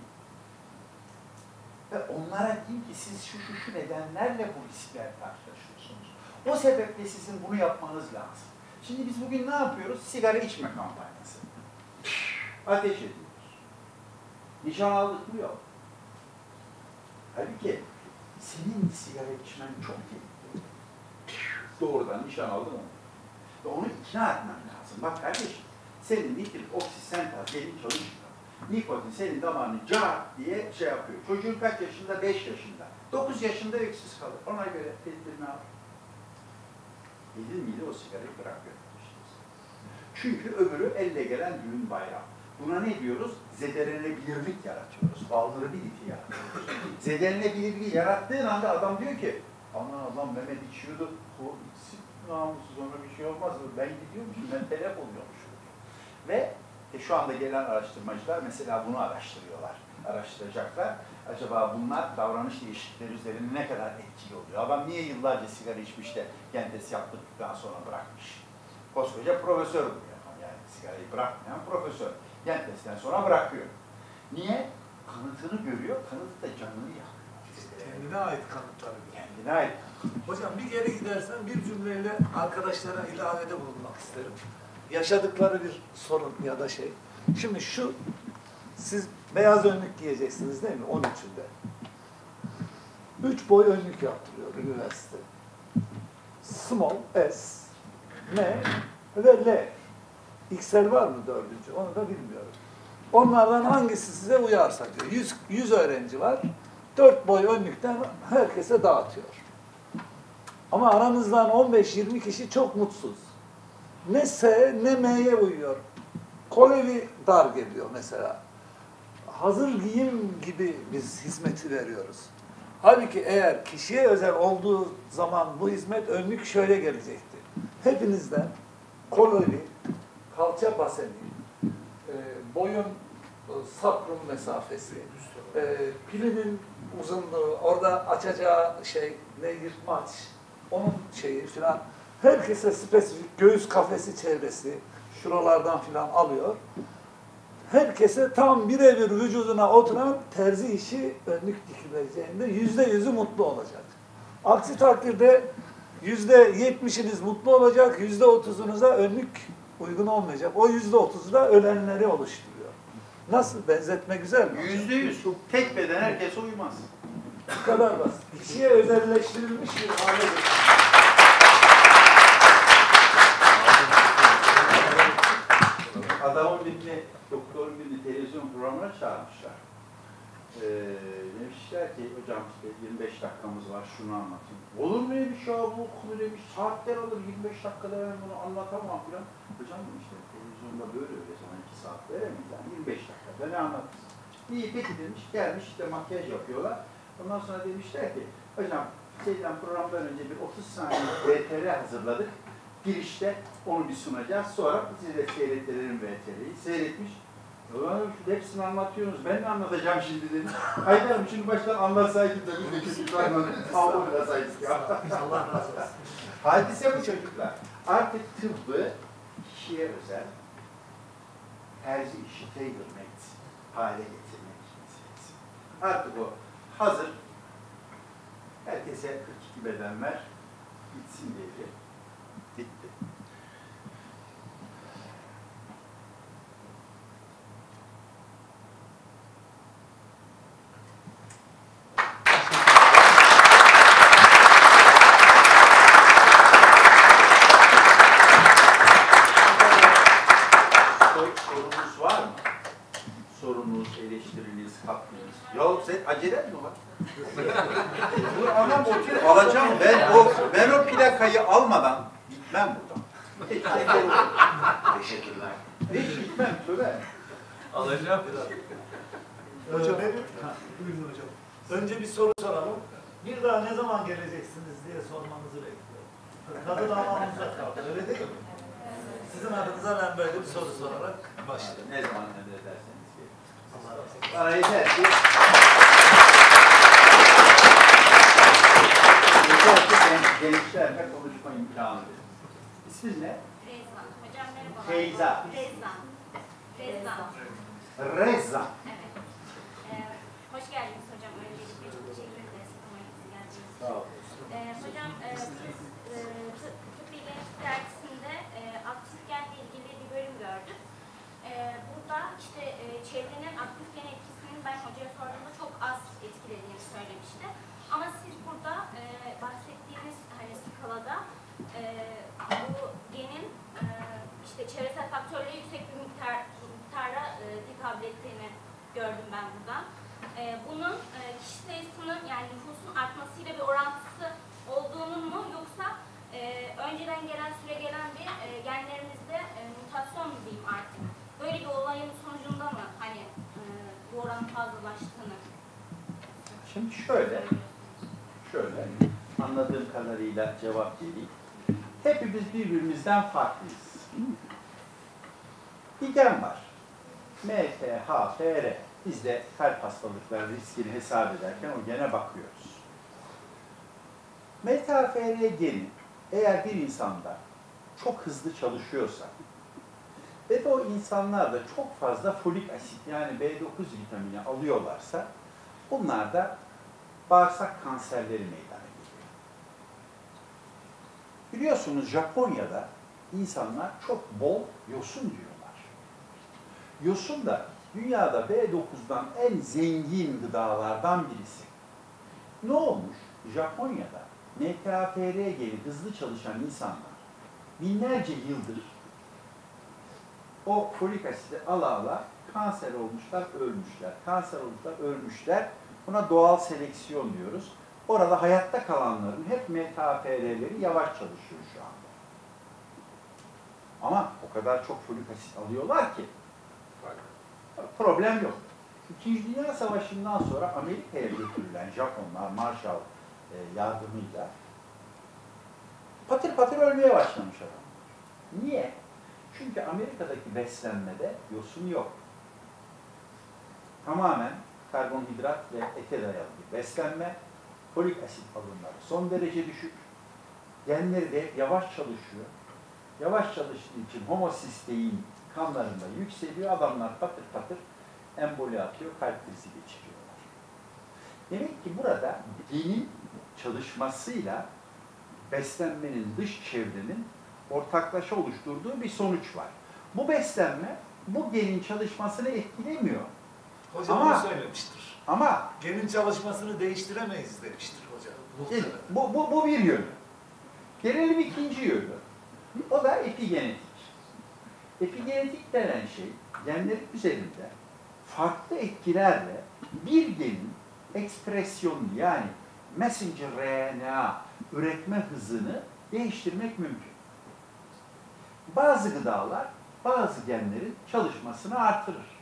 ve onlara diyeyim ki siz şu şu şu nedenlerle bu riskler karşılaşıyorsunuz. O sebeple sizin bunu yapmanız lazım. Şimdi biz bugün ne yapıyoruz? Sigara içme kampanyası. Ateş ediyoruz. Nişan aldık mı? Yok. Halbuki senin sigara içmen çok tehlikeli. Doğrudan nişan aldın mı? Ve onu ikna etmen lazım. Bak kardeşim, senin nitrik oksisentaz gelin çalışmıyor. Nikotin senin damarını car diye şey yapıyor. Çocuğun kaç yaşında? beş yaşında. dokuz yaşında öksüz kalır. Ona göre tedbirini al. Gelir miydi o sigarayı bırakıyor. Çünkü öbürü elle gelen düğün bayram. Buna ne diyoruz? Zedelenebilirlik yaratıyoruz. Vulnerability yaratıyoruz. Zedelenebilirliği yarattığın anda adam diyor ki, ana adam Mehmet içiyordu, o içsin namussuz, ona bir şey olmaz. Ben gidiyormuşum, ben telef oluyormuşum. Ve e, şu anda gelen araştırmacılar mesela bunu araştırıyorlar. Araştıracaklar. Acaba bunlar davranış değişiklikleri üzerinde ne kadar etkili oluyor? Adam niye yıllarca sigara içmiş de gen testi yaptıktan sonra bırakmış? Koskoca profesör bu yapan, yani sigarayı bırakmayan profesör. Gen testten sonra bırakıyor. Niye? Kanıtını görüyor, kanıtı da canını yakıyor. Kendine ait kanıtları. Kendine ait. Hocam bir geri gidersen bir cümleyle arkadaşlara ilavede bulunmak isterim. Yaşadıkları bir sorun ya da şey. Şimdi şu, siz beyaz önlük giyeceksiniz değil mi? on üçünde. Üç boy önlük yaptırıyor üniversite. Small, S, M ve L. X L var mı dördüncü? Onu da bilmiyorum. Onlardan hangisi size uyarsa diyor. yüz, yüz öğrenci var. Dört boy önlükten herkese dağıtıyor. Ama aranızdan on beş yirmi kişi çok mutsuz. Ne S ne M'ye uyuyor. Kolevi dar geliyor mesela. Hazır giyim gibi biz hizmeti veriyoruz. Halbuki eğer kişiye özel olduğu zaman bu hizmet önlük şöyle gelecekti. Hepinizden kolevi, kalça baseni, e, boyun e, sakrum mesafesi, e, pilinin uzunluğu, orada açacağı şey ne yırtmaç, onun şeyi filan, herkese spesifik göğüs kafesi çevresi, şuralardan filan alıyor. Herkese tam birebir vücuduna oturan terzi işi önlük dikileceğinde yüzde yüzü mutlu olacak. Aksi takdirde yüzde yetmişiniz mutlu olacak, yüzde otuzunuza önlük uygun olmayacak. O yüzde otuzu da ölenleri oluşturuyor. Nasıl? Benzetme güzel mi? Yüzde yüz. Tek beden herkese uymaz. Bu kadar basit. Kişiye özelleştirilmiş bir hale getirir. Adamın birini, doktorun birini televizyon programına çağırmışlar. Ee, demişler ki, hocam işte yirmi beş dakikamız var, şunu anlatayım. Olur mu öyle bir şey abi, okulu demiş, saatler alır, yirmi beş dakikada ben bunu anlatamam falan. Hocam işte televizyonda böyle öyle sana iki saat veremeyiz, yani yirmi beş dakikada ne anlatırsın? İyi peki demiş, gelmiş işte makyaj yapıyorlar. Ondan sonra demişler ki, hocam şeyden programdan önce bir otuz saniye V T R hazırladık. Girişte onu bir sunacağız. Sonra size seyrettirelim V T R'yi. Seyretmiş. Ulan hepsini anlatıyorsunuz. Ben de anlatacağım şimdi dedim. Haydar'ım şimdi baştan anlatsaydık da biz de küçük anlatıyoruz. Sağ oynasaydık ya. Allah razı olsun. Hadise bu çocuklar. Artık tıbbı kişiye özel terzi işi tailor-made hale getirmek meselesi. Artık o hazır. Herkese kırk iki beden ver. Gitsin devri. Bitti. Sorunuz var mı? Sorunuz, eleştiriniz, katkınız. Ya sen acele mi var? Dur anam otur alacağım. Ben o, ben o plakayı almadan Gitmem buradan. Teşekkürler. Hiç gitmem söyle. Alacağım. Hocam, buyurun hocam. Önce bir soru soralım. Bir daha ne zaman geleceksiniz diye sormanızı bekliyorum. Kadın damağımızda kaldı, öyle değil mi? Sizin adınıza ben böyle bir soru sorarak başlayayım. Ne zaman emrederseniz ki. Allah razı olsun. Bana yeter ki yeter ki ben gençlerle konuşma imkanı verin. İsmin ne? Rezan. Hocam merhaba. Feyza. Rezan. Rezan. Reza. Evet. Ee, hoş geldiniz hocam. Öncelikle çok teşekkür ederiz. Kumayınızı geldiğiniz için. Sağ ol. Ee, hocam e, siz e, tıp- Tıbbi Genetik dergisinde e, aktif genle ilgili bir bölüm gördük. E, burada işte e, çevrenin aktif gen etkisinin ben hocaya sorduğumda çok az etkilediğini söylemişti. Ama siz burada e, bahsettiğiniz hani skalada e, bu genin e, işte çevresel faktörlere yüksek bir miktar miktara e, tekabül ettiğini gördüm ben burada. E, bunun e, kişi sayısının yani nüfusun artmasıyla bir orantısı olduğunun mu yoksa e, önceden gelen süre gelen bir e, genlerimizde e, mutasyon mu diyeyim artık? Böyle bir olayın sonucunda mı hani e, bu oranın fazlalaştığını Şimdi şöyle, şöyle anladığım kadarıyla cevap vereyim. Hepimiz birbirimizden farklıyız. Bir gen var. M T H F R. Biz de kalp hastalıkları riskini hesap ederken o gene bakıyoruz. M T H F R geni eğer bir insanda çok hızlı çalışıyorsa ve de o insanlar da çok fazla folik asit yani B dokuz vitamini alıyorlarsa bunlar da bağırsak kanserleri meydana geliyor. Biliyorsunuz Japonya'da insanlar çok bol yosun diyorlar. Yosun da dünyada B dokuzdan en zengin gıdalardan birisi. Ne olmuş? Japonya'da M T H F R geni hızlı çalışan insanlar binlerce yıldır o folik asidi ala ala kanser olmuşlar, ölmüşler. Kanser olmuşlar, ölmüşler. Buna doğal seleksiyon diyoruz. Orada hayatta kalanların hep M T H F R'leri yavaş çalışıyor şu anda. Ama o kadar çok folik asit alıyorlar ki problem yok. İkinci Dünya Savaşı'ndan sonra Amerika'ya götürülen Japonlar Marshall e, yardımıyla patır patır ölmeye başlamış adam. Niye? Çünkü Amerika'daki beslenmede yosun yok. Tamamen karbonhidrat ve ete dayalı bir beslenme, folik asit alımları son derece düşük, genleri de yavaş çalışıyor. Yavaş çalıştığı için homosistein kanlarında yükseliyor, adamlar patır patır emboli atıyor, kalp krizi geçiriyorlar. Demek ki burada genin çalışmasıyla beslenmenin, dış çevrenin ortaklaşa oluşturduğu bir sonuç var. Bu beslenme bu genin çalışmasını etkilemiyor. Hocam Ama- bunu söylemiştir. Ama Genin çalışmasını değiştiremeyiz demiştir hocam. Muhtemelen. bu, bu, bu bir yönü. Gelelim ikinci yönü. O da epigenetik. Epigenetik denen şey, genlerin üzerinde farklı etkilerle bir genin ekspresyonunu yani messenger R N A üretme hızını değiştirmek mümkün. Bazı gıdalar, bazı genlerin çalışmasını artırır.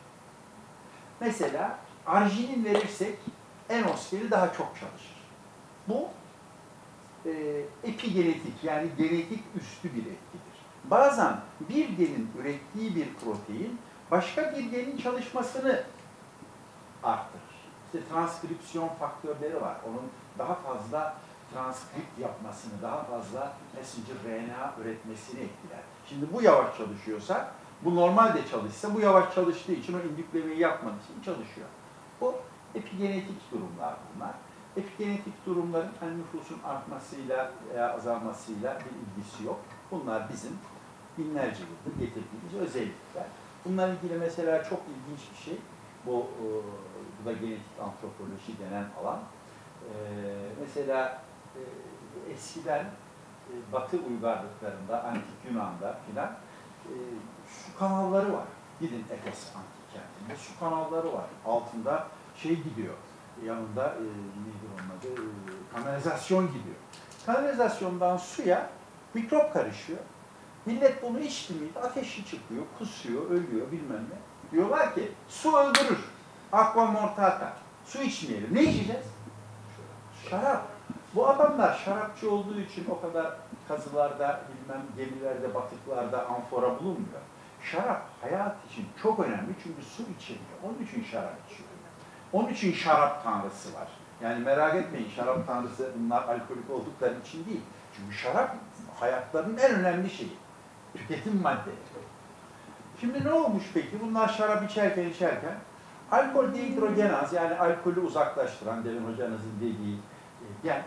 Mesela arginin verirsek enosferi daha çok çalışır. Bu e, epigenetik yani genetik üstü bir etkidir. Bazen bir genin ürettiği bir protein başka bir genin çalışmasını arttırır. İşte transkripsiyon faktörleri var. Onun daha fazla transkript yapmasını, daha fazla messenger R N A üretmesini etkiler. Şimdi bu yavaş çalışıyorsa, bu normalde çalışsa, bu yavaş çalıştığı için o indüklemeyi yapmadığı için çalışıyor. Bu epigenetik durumlar bunlar. Epigenetik durumların hani nüfusun artmasıyla veya azalmasıyla bir ilgisi yok. Bunlar bizim binlerce yıldır getirdiğimiz özellikler. Bunlarla ilgili mesela çok ilginç bir şey. Bu, bu da genetik antropoloji denen alan. Ee, mesela e, eskiden e, Batı uygarlıklarında, Antik Yunan'da filan e, su kanalları var. Gidin Efes Antik kentinde su kanalları var. Altında şey gidiyor, yanında e, nedir onun adı, e, kanalizasyon gidiyor. Kanalizasyondan suya Mikrop karışıyor. Millet bunu içti miydi? Ateşi çıkıyor, kusuyor, ölüyor bilmem ne. Diyorlar ki su öldürür. Aqua mortata. Su içmeyelim. Ne içeceğiz? Şarap. Bu adamlar şarapçı olduğu için o kadar kazılarda, bilmem gemilerde, batıklarda amfora bulunmuyor. Şarap hayat için çok önemli çünkü su içilmiyor. Onun için şarap içiyor. Onun için şarap tanrısı var. Yani merak etmeyin, şarap tanrısı bunlar alkolik oldukları için değil. Çünkü şarap hayatlarının en önemli şeyi. Tüketim maddeleri. Şimdi ne olmuş peki? Bunlar şarap içerken içerken alkol dehidrogenaz, yani alkolü uzaklaştıran demin hocanızın dediği e, gen,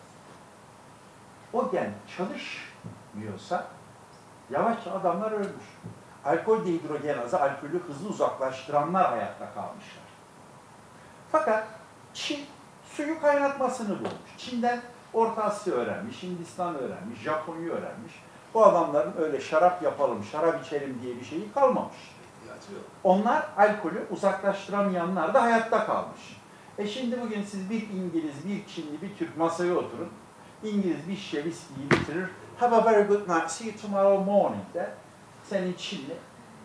o gen çalışmıyorsa yavaşça adamlar ölmüş. Alkol dehidrogenazı, alkolü hızlı uzaklaştıranlar hayatta kalmışlar. Fakat Çin suyu kaynatmasını bulmuş. Çin'den Orta Asya öğrenmiş, Hindistan öğrenmiş, Japonya öğrenmiş. Bu adamların öyle şarap yapalım, şarap içelim diye bir şeyi kalmamış. Onlar alkolü uzaklaştıramayanlar da hayatta kalmış. E şimdi bugün siz bir İngiliz, bir Çinli, bir Türk masaya oturun. İngiliz bir şişe viskiyi bitirir. Have a very good night, see you tomorrow morning der. Senin Çinli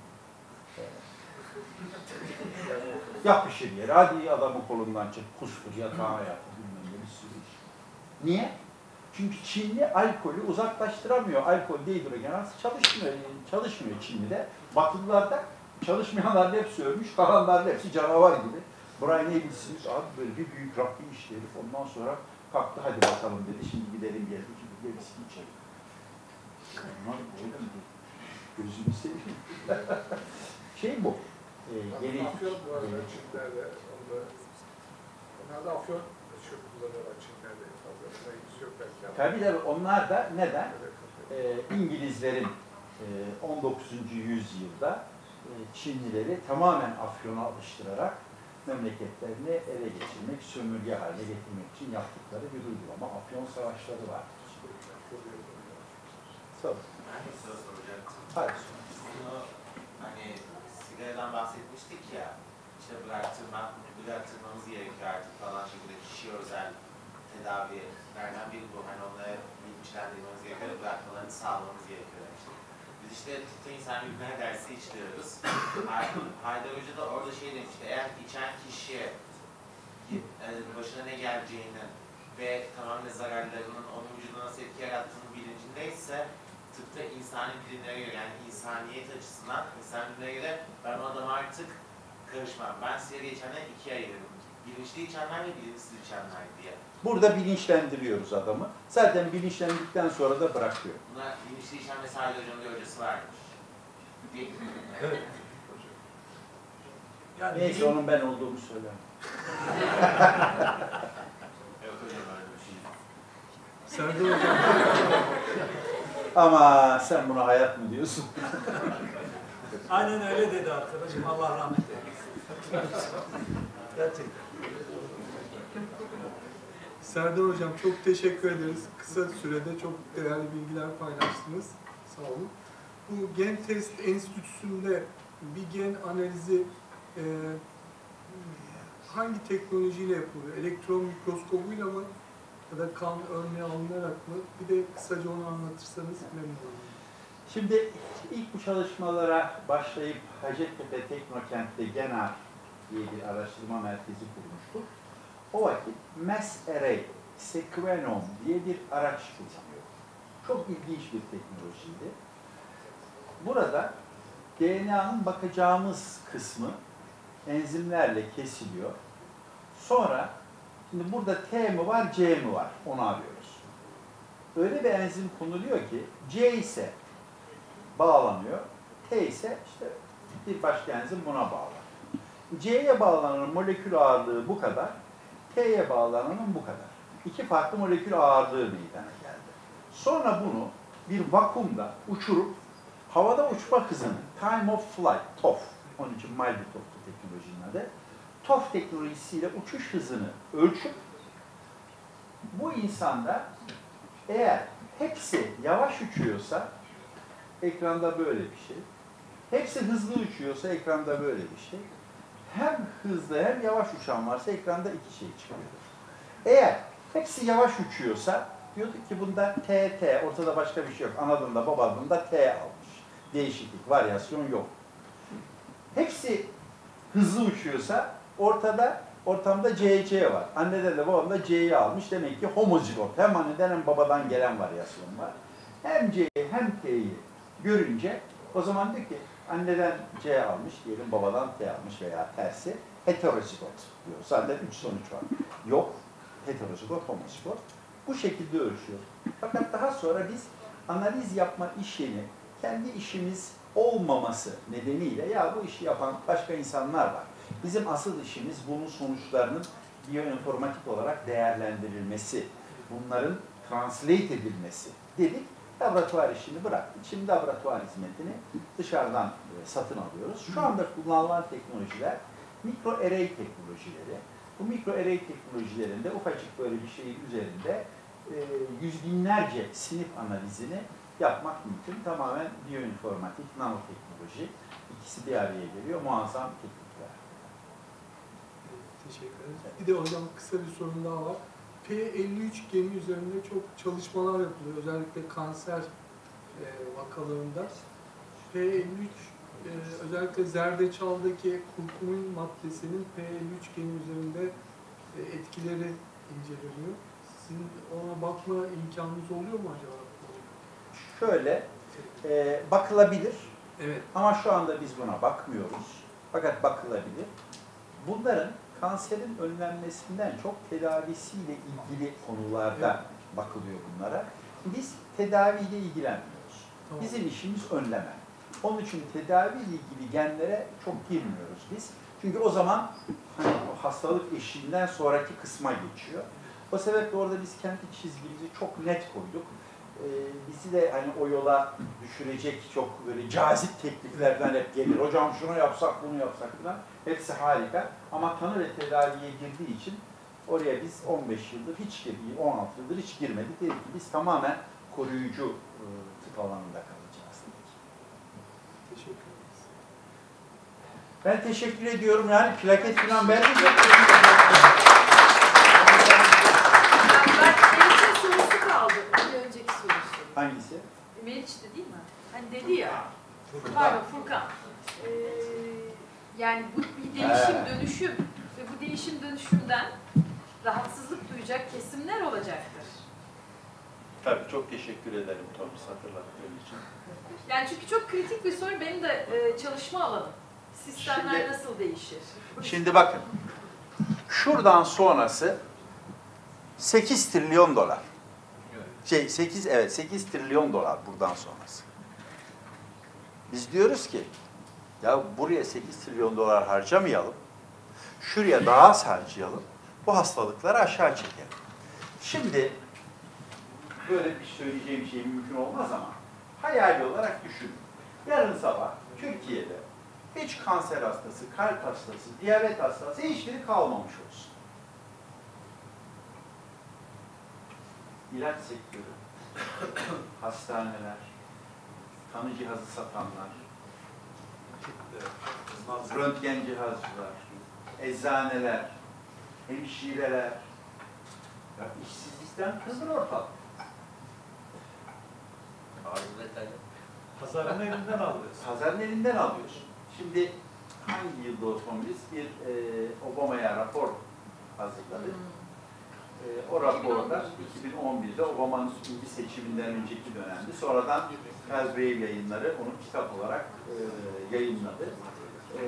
yapışır yere. Hadi adamı kolundan çek, kustur, yatağa yatır, bilmem ne bir sürü iş. Niye? Çünkü Çinli alkolü uzaklaştıramıyor. Alkol dehidrogenaz çalışmıyor. Çalışmıyor Çinli'de. Batılılarda çalışmayanlar hepsi ölmüş, kalanlar hepsi canavar gibi. Brian Eagles'imiz abi böyle bir büyük rakı içti herif. Ondan sonra kalktı hadi bakalım dedi. Şimdi gidelim geldi. Şimdi bir viski içelim. Onlar öyle mi? Gözünü seveyim. Şey bu. E, Yeni afyon bu arada Çinler'de. Onlar da afyon çok kullanıyorlar Çinler'de fazla. Sayısı yok belki. Tabii de onlar da neden? Ee, İngilizlerin e, on dokuzuncu yüzyılda e, Çinlileri tamamen afyona alıştırarak memleketlerini ele geçirmek, sömürge haline getirmek için yaptıkları bir uygulama. Afyon savaşları var. Sor. Ben bir soru soracaktım. Hayır. Bunu hani sigaradan bahsetmiştik ya, işte bıraktırma, bıraktırmamız gerekiyor artık falan şekilde kişiye özel tedavilerden biri bu. Hani onları bilinçlendirmemiz gerekiyor, bırakmalarını sağlamamız gerekiyor demiştik. Biz işte Tıpta İnsan Bilimler dersi işliyoruz. Haydar Hoca da orada şey demişti, eğer içen kişiye başına ne geleceğini ve tamamen zararlarının onun vücuduna nasıl etki yarattığını bilincindeyse tıpta insani bilimlere göre, yani insaniyet açısından insan bilimlere göre ben o adama artık karışmam. Ben sigara içenleri ikiye ayırırım. Bilinçli içenler ve bilinçsiz içenler diye. Burada bilinçlendiriyoruz adamı. Zaten bilinçlendikten sonra da bırakıyor. Buna bilinçli içen mesela Haydar Hoca'nın bir hocası varmış. Değil mi? Evet. Yani Neyse bizim- onun ben olduğumu söyleme. Yok hocam öyle bir şey. Serdar Hocam, Ama sen buna hayat mı diyorsun? aynen öyle dedi arkadaşım. Allah rahmet eylesin. Gerçekten. Serdar Hocam çok teşekkür ederiz. Kısa sürede çok değerli bilgiler paylaştınız. Sağ olun. Bu Gen Test Enstitüsü'nde bir gen analizi e, hangi teknolojiyle yapılıyor? Elektron mikroskobuyla mı? Ya da kan örneği alınarak mı? Bir de kısaca onu anlatırsanız memnun olurum. Şimdi ilk bu çalışmalara başlayıp Hacettepe Teknokent'te Genar diye bir araştırma merkezi kurmuştuk. O vakit Mass-Array, Sequenom diye bir araç kullanıyor. Çok ilginç bir teknolojiydi. Burada D N A'nın bakacağımız kısmı enzimlerle kesiliyor. Sonra, şimdi burada T mi var, C mi var? Onu arıyoruz. Öyle bir enzim konuluyor ki C ise bağlanıyor, T ise işte bir başka enzim buna bağlanıyor. C'ye bağlanan molekül ağırlığı bu kadar, T'ye bağlananın bu kadar. İki farklı molekül ağırlığı meydana geldi. Sonra bunu bir vakumda uçurup havada uçma hızını, time of flight, T O F, onun için Maldi-Toff'tu teknolojinin adı, T O F teknolojisiyle uçuş hızını ölçüp bu insanda eğer hepsi yavaş uçuyorsa ekranda böyle bir şey, hepsi hızlı uçuyorsa ekranda böyle bir şey, hem hızlı hem yavaş uçan varsa ekranda iki şey çıkıyor. Eğer hepsi yavaş uçuyorsa Diyorduk ki bunda T, T, ortada başka bir şey yok. Anadolu'da babalığında T almış. Değişiklik, varyasyon yok. Hepsi hızlı uçuyorsa ortada, ortamda C C var. Anneden de babam da C'yi almış. Demek ki homozigot. Hem anneden hem babadan gelen varyasyon var. Hem C'yi hem T'yi görünce o zaman diyor ki anneden C almış diyelim, babadan T almış veya tersi. Heterozigot diyor. Zaten üç sonuç var. Yok. Heterozigot, homozigot. Bu şekilde ölçüyor. Fakat daha sonra biz analiz yapma işini kendi işimiz olmaması nedeniyle ya bu işi yapan başka insanlar var. Bizim asıl işimiz bunun sonuçlarının biyoinformatik olarak değerlendirilmesi, bunların translate edilmesi dedik. Laboratuvar işini bıraktık. Şimdi laboratuvar hizmetini dışarıdan e, satın alıyoruz. Şu anda kullanılan teknolojiler mikro array teknolojileri. Bu mikro array teknolojilerinde ufacık böyle bir şeyin üzerinde e, yüz binlerce sinir analizini yapmak mümkün. Tamamen biyoinformatik, nanoteknoloji. İkisi bir araya geliyor. Muazzam teknikler. Teşekkür ederiz. Bir de hocam kısa bir sorun daha var. P elli üç geni üzerinde çok çalışmalar yapılıyor. Özellikle kanser e, vakalarında. P elli üç e, özellikle zerdeçaldaki kurkumin maddesinin P elli üç geni üzerinde e, etkileri inceleniyor. Sizin ona bakma imkanınız oluyor mu acaba? Şöyle, e, bakılabilir. Evet. Ama şu anda biz buna bakmıyoruz. Fakat bakılabilir. Bunların kanserin önlenmesinden çok tedavisiyle ilgili konularda evet. bakılıyor bunlara. Biz tedaviyle ilgilenmiyoruz. Tamam. Bizim işimiz önleme. Onun için tedaviyle ilgili genlere çok girmiyoruz biz. Çünkü o zaman hani o hastalık eşiğinden sonraki kısma geçiyor. O sebeple orada biz kendi çizgimizi çok net koyduk. Ee, bizi de hani o yola düşürecek çok böyle cazip tekliflerden hep gelir. Hocam şunu yapsak, bunu yapsak falan. Hepsi harika. Ama tanı ve tedaviye girdiği için oraya biz on beş yıldır hiç girmedik, on altı yıldır hiç girmedik. Dedik ki biz tamamen koruyucu e, tıp alanında kalacağız dedik. Teşekkür ederiz. Ben teşekkür ediyorum. Yani plaket falan verdim. Ben Meriç'in sorusu kaldı. Bir önceki sorusu. Hangisi? Meriç'ti değil mi? Hani dedi ya. Pardon Furkan. Ee, yani bu bir değişim, He. dönüşüm ve bu değişim dönüşümden rahatsızlık duyacak kesimler olacaktır. Tabii çok teşekkür ederim Thomas hatırlattığın için. Yani çünkü çok kritik bir soru. Benim de e, çalışma alanım. Sistemler Şimdi- nasıl değişir? Şimdi bakın. Şuradan sonrası sekiz trilyon dolar. Şey sekiz evet sekiz trilyon dolar buradan sonrası. Biz diyoruz ki ya buraya sekiz trilyon dolar harcamayalım. Şuraya daha az harcayalım. Bu hastalıkları aşağı çekelim. Şimdi böyle bir söyleyeceğim şey mümkün olmaz ama hayali olarak düşünün. Yarın sabah Türkiye'de hiç kanser hastası, kalp hastası, diyabet hastası hiçbiri kalmamış olsun. İlaç sektörü, hastaneler, tanı cihazı satanlar, röntgen cihazcılar, eczaneler, hemşireler, ya işsizlikten kızır ortalık. Pazarın elinden alıyoruz. Pazarın elinden alıyorsun. Şimdi hangi yılda otomobilist bir e, Obama'ya rapor hazırladı. E, o raporda iki bin on birde Obama'nın ikinci seçiminden önceki dönemdi. Sonradan Caswell yayınları onu kitap olarak e, yayınladı. E,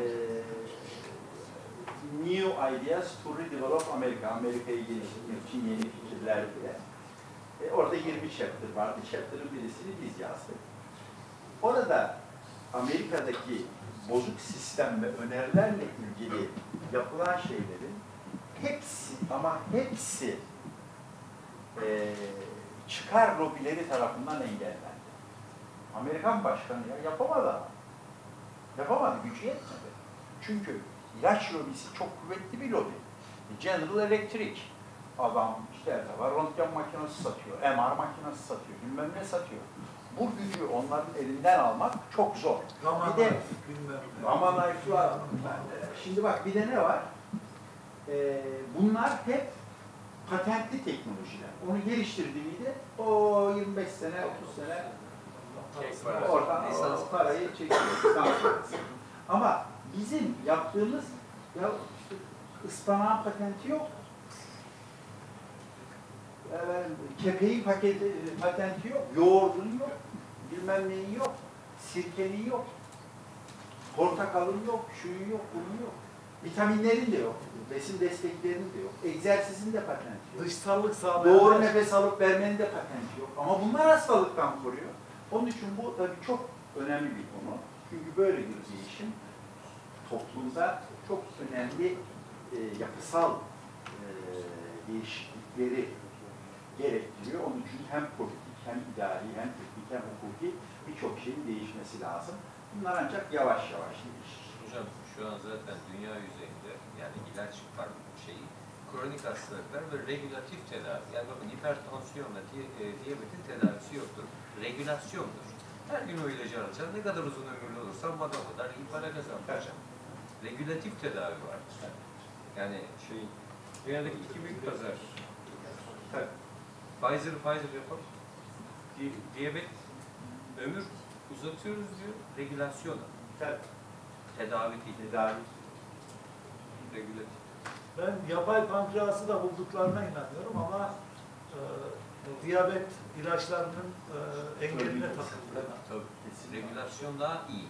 New Ideas to Redevelop America, Amerika'yı geliştirmek için yeni fikirler diye. E, orada yirmi chapter vardı. Chapter'ın birisini biz yazdık. Orada Amerika'daki bozuk sistem ve önerilerle ilgili yapılan şeylerin hepsi ama hepsi e, çıkar lobileri tarafından engellendi. Amerikan başkanı ya yapamadı ama. Yapamadı, gücü yetmedi. Çünkü ilaç lobisi çok kuvvetli bir lobi. General Electric adam işte var, röntgen makinesi satıyor, M R makinesi satıyor, bilmem ne satıyor. Bu gücü onların elinden almak çok zor. Raman bir de bilmem. Raman Şimdi bak bir de ne var? Ee, bunlar hep patentli teknolojiler. Onu geliştirdi miydi? O yirmi beş sene, otuz sene oradan o parayı çekiyor. Ama bizim yaptığımız ya işte ıspanağın patenti yok. Evet, kepeğin paketi, patenti yok. Yoğurdun yok. Bilmem neyin yok. Sirkenin yok. Portakalın yok. Şuyun yok. Bunun yok. Vitaminlerin de yok. Besin desteklerinin de yok. Egzersizin de patenti yok. Dışsallık sağlayan... Doğru nefes alıp vermenin de patenti yok. Ama bunlar hastalıktan koruyor. Onun için bu tabii çok önemli bir konu. Çünkü böyle bir değişim toplumda çok önemli e, yapısal e, değişiklikleri gerektiriyor. Onun için hem politik, hem idari, hem teknik, hem hukuki birçok şeyin değişmesi lazım. Bunlar ancak yavaş yavaş değişir. Hocam şu an zaten dünya yüzeyinde yani ilaç var şeyi, kronik hastalıklar ve regülatif tedavi. Yani bakın hipertansiyonla di e, diyabetin tedavisi yoktur. Regülasyondur. Her gün o ilacı alacağım. Ne kadar uzun ömürlü olursam bana o kadar iyi para kazanacağım. Regülatif tedavi vardır. Yani şey, dünyadaki iki büyük pazar. Pfizer, Pfizer yapar. Di diyabet, ömür uzatıyoruz diyor. Regülasyon. Tedavi değil. Tedavi. Regülatif. Ben yapay pankreası da bulduklarına inanıyorum ama e, diyabet ilaçlarının e, engeline takıldı. Tabii. Regülasyon daha iyi.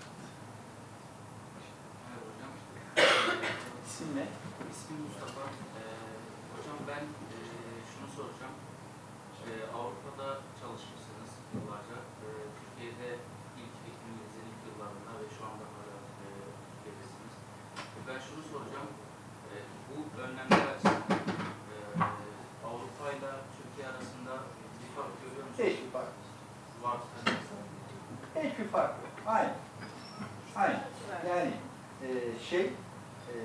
Evet hocam. İsim ne? İsmim Mustafa. Ee, hocam ben e, şunu soracağım. E, Avrupa'da çalışmışsınız yıllarca. E, Türkiye'de ilk eğitiminizin ilk yıllarında ve şu anda hala e, Türkiye'desiniz. E, ben şunu soracağım. E, bu önlemler açısından e, Avrupa ile Türkiye arasında bir fark görüyor musunuz? Hiçbir fark. Var. Hiçbir fark yok. Aynı. Aynı. Yani e, şey e,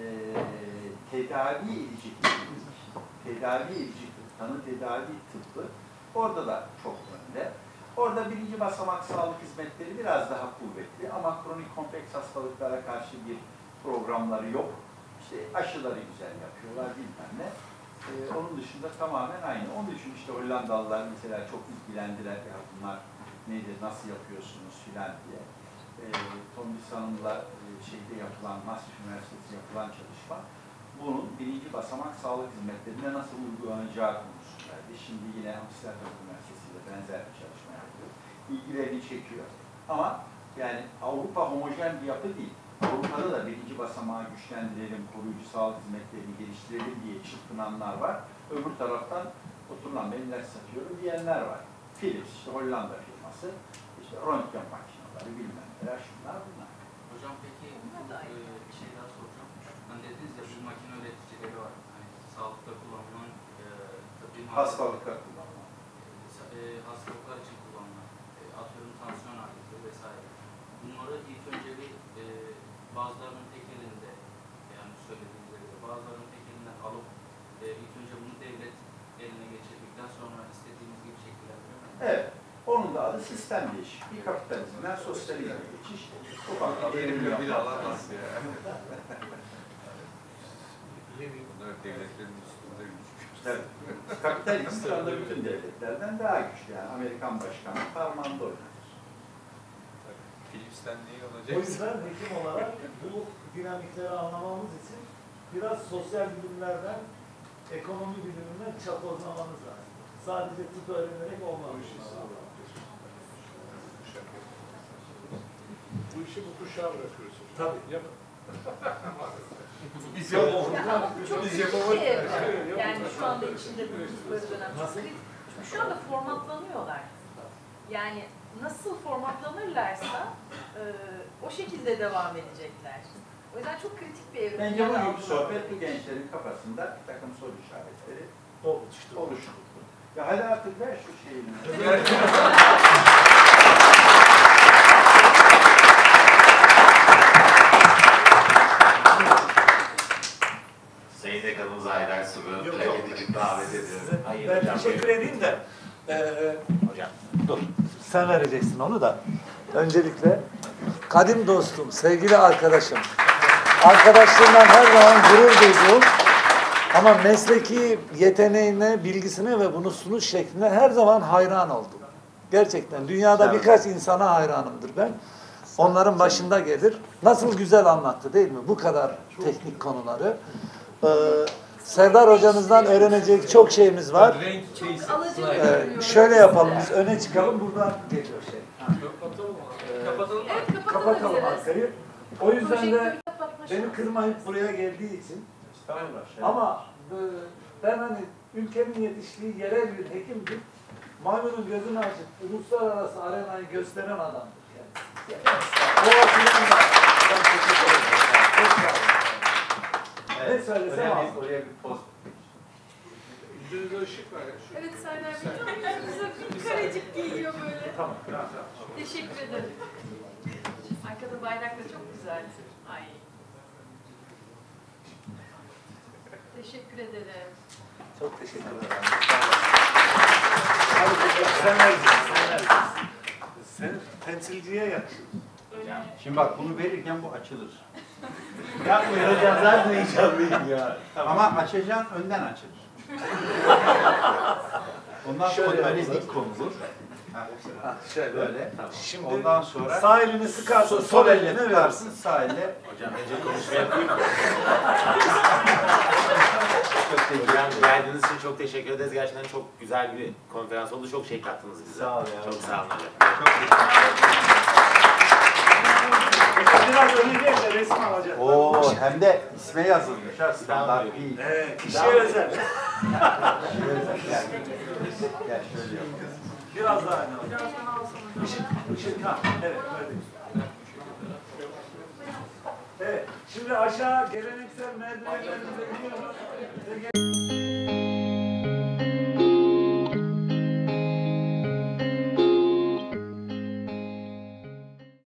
tedavi edici tedavi edici tanı tedavi tıbbı orada da çok önde. Orada birinci basamak sağlık hizmetleri biraz daha kuvvetli ama kronik kompleks hastalıklara karşı bir programları yok. İşte aşıları güzel yapıyorlar bilmem ne. Ee, onun dışında tamamen aynı. Onun için işte Hollandalılar mesela çok ilgilendiler ya bunlar nedir, nasıl yapıyorsunuz filan diye. Ee, Tomris Hanım'la e, şeyde yapılan, Maastricht Üniversitesi yapılan çalışma bunun birinci basamak sağlık hizmetlerine nasıl uygulanacağı konusundaydı. Şimdi yine Amsterdam Üniversitesi ile benzer bir çalışma yapıyor. İlgilerini çekiyor. Ama yani Avrupa homojen bir yapı değil. Avrupa'da da birinci basamağı güçlendirelim, koruyucu sağlık hizmetlerini geliştirelim diye çırpınanlar var. Öbür taraftan oturulan ben ilaç satıyorum diyenler var. Philips, işte Hollanda firması, işte röntgen makineleri bilmem neler, şunlar bunlar. Hocam peki e, bir şey daha soracağım. Hani dediniz ya bu makine üreticileri var. Hani sağlıkta kullanılan e, tıbbi Hastalıklar kullanılan. E, hastalıklar için kullanılan. E, atıyorum tansiyon aleti vesaire. Bunları ilk önce bir e, bazılarının tek elinde yani söylediğiniz gibi bazılarının tek elinden alıp e, ilk önce bunu devlet eline geçirdikten sonra istediğimiz gibi şekillendiriyor mu? Evet. Onun da adı sistem değişikliği, kapitalizmden sosyalizme geçiş. Ufak bir devrim Bir yapmak alamaz lazım. ya. Bunlar devletlerin üstünde güçlü. Tabii. Kapitalizm şu anda bütün devletlerden daha güçlü. Yani Amerikan başkanı parmağında oynar. Philips'ten neyi O olacak? yüzden hekim olarak bu dinamikleri anlamamız için biraz sosyal bilimlerden, ekonomi biliminden çapozlamanız lazım. Sadece tıp öğrenerek olmaz. Bu işi bu kuşağa bırakıyoruz. Tabii. Yapın. Biz Ya, bu çok kritik bir evre. Yani şu anda içinde bulundukları dönem çok kritik. Çünkü şu anda formatlanıyorlar. Yani nasıl formatlanırlarsa e, o şekilde devam edecekler. O yüzden çok kritik bir evre. Bence bugünkü sohbet bu gençlerin kafasında bir takım soru işaretleri Oluştu. oluşturdu. Ya hadi artık ver şu şeyini. Sayın Dekanımız Haydar Su'yu plaket için davet ediyorum. Hayır Ben hocam. teşekkür edeyim de. Ee, hocam dur. Sen vereceksin onu da. Öncelikle kadim dostum, sevgili arkadaşım. Arkadaşlığından her zaman gurur duyduğum Ama mesleki yeteneğine, bilgisine ve bunu sunuş şekline her zaman hayran oldum. Gerçekten dünyada Evet. birkaç insana hayranımdır ben. Onların başında gelir. Nasıl güzel anlattı değil mi? Bu kadar teknik konuları. Ee, Serdar hocamızdan öğrenecek çok şeyimiz var. Alıcı Ee, görünüyor. şöyle yapalım, biz öne çıkalım. Buradan geliyor şey. Ha. Kapatalım. Evet, Kapatalım kapatabiliriz. arkayı. O yüzden de Projektörü kapatma beni şansı. kırmayıp buraya geldiği için ama e, ben hani ülkemin yetiştiği yerel bir hekimdim. Maymunun gözünü açıp uluslararası arenayı gösteren adamdır yani. O açıdan da ben teşekkür ederim. Çok sağ olun. Ne söylesem az. Oraya bir poz. Yüzünüze ışık var ya. Şu- Evet Serdar Bey, çok yüzünüze bir karecik geliyor böyle. Tamam, tamam, tamam. Teşekkür ederim. Arkada bayrak da çok güzel. Ay. Teşekkür ederim. Çok teşekkür ederim. Sen vereceksin, sen vereceksin. Sen temsilciye yakışır. Şimdi bak bunu verirken bu açılır. Yapmayın hocam zaten heyecanlıyım ya. Ama açacaksın önden açılır. Ondan sonra Şöyle öne yapacağız. dik konulur. Ha, Ha, şöyle. böyle. Şimdi Ondan sonra sağ elini sıkarsın, sol eline tutarsın, versin. sağ elle. Hocam önce konuşma yapayım mı? Çok teşekkür Hocam ederim. geldiğiniz için çok teşekkür ederiz. Gerçekten çok güzel bir konferans oldu. Çok şey kattınız bize. Sağ ol ya. Çok sağ olun hocam. Çok teşekkür ederim. Biraz öne gel de resim alacağım. Oo, hem de isme yazılmış ha, standart değil. Evet, kişiye özel. Kişiye özel. Gel. Gel şöyle yapalım. Biraz daha öne hocam. Işık, ışık, ha, evet, böyle. Evet, şimdi aşağı geleneksel merdivenlerimize iniyoruz.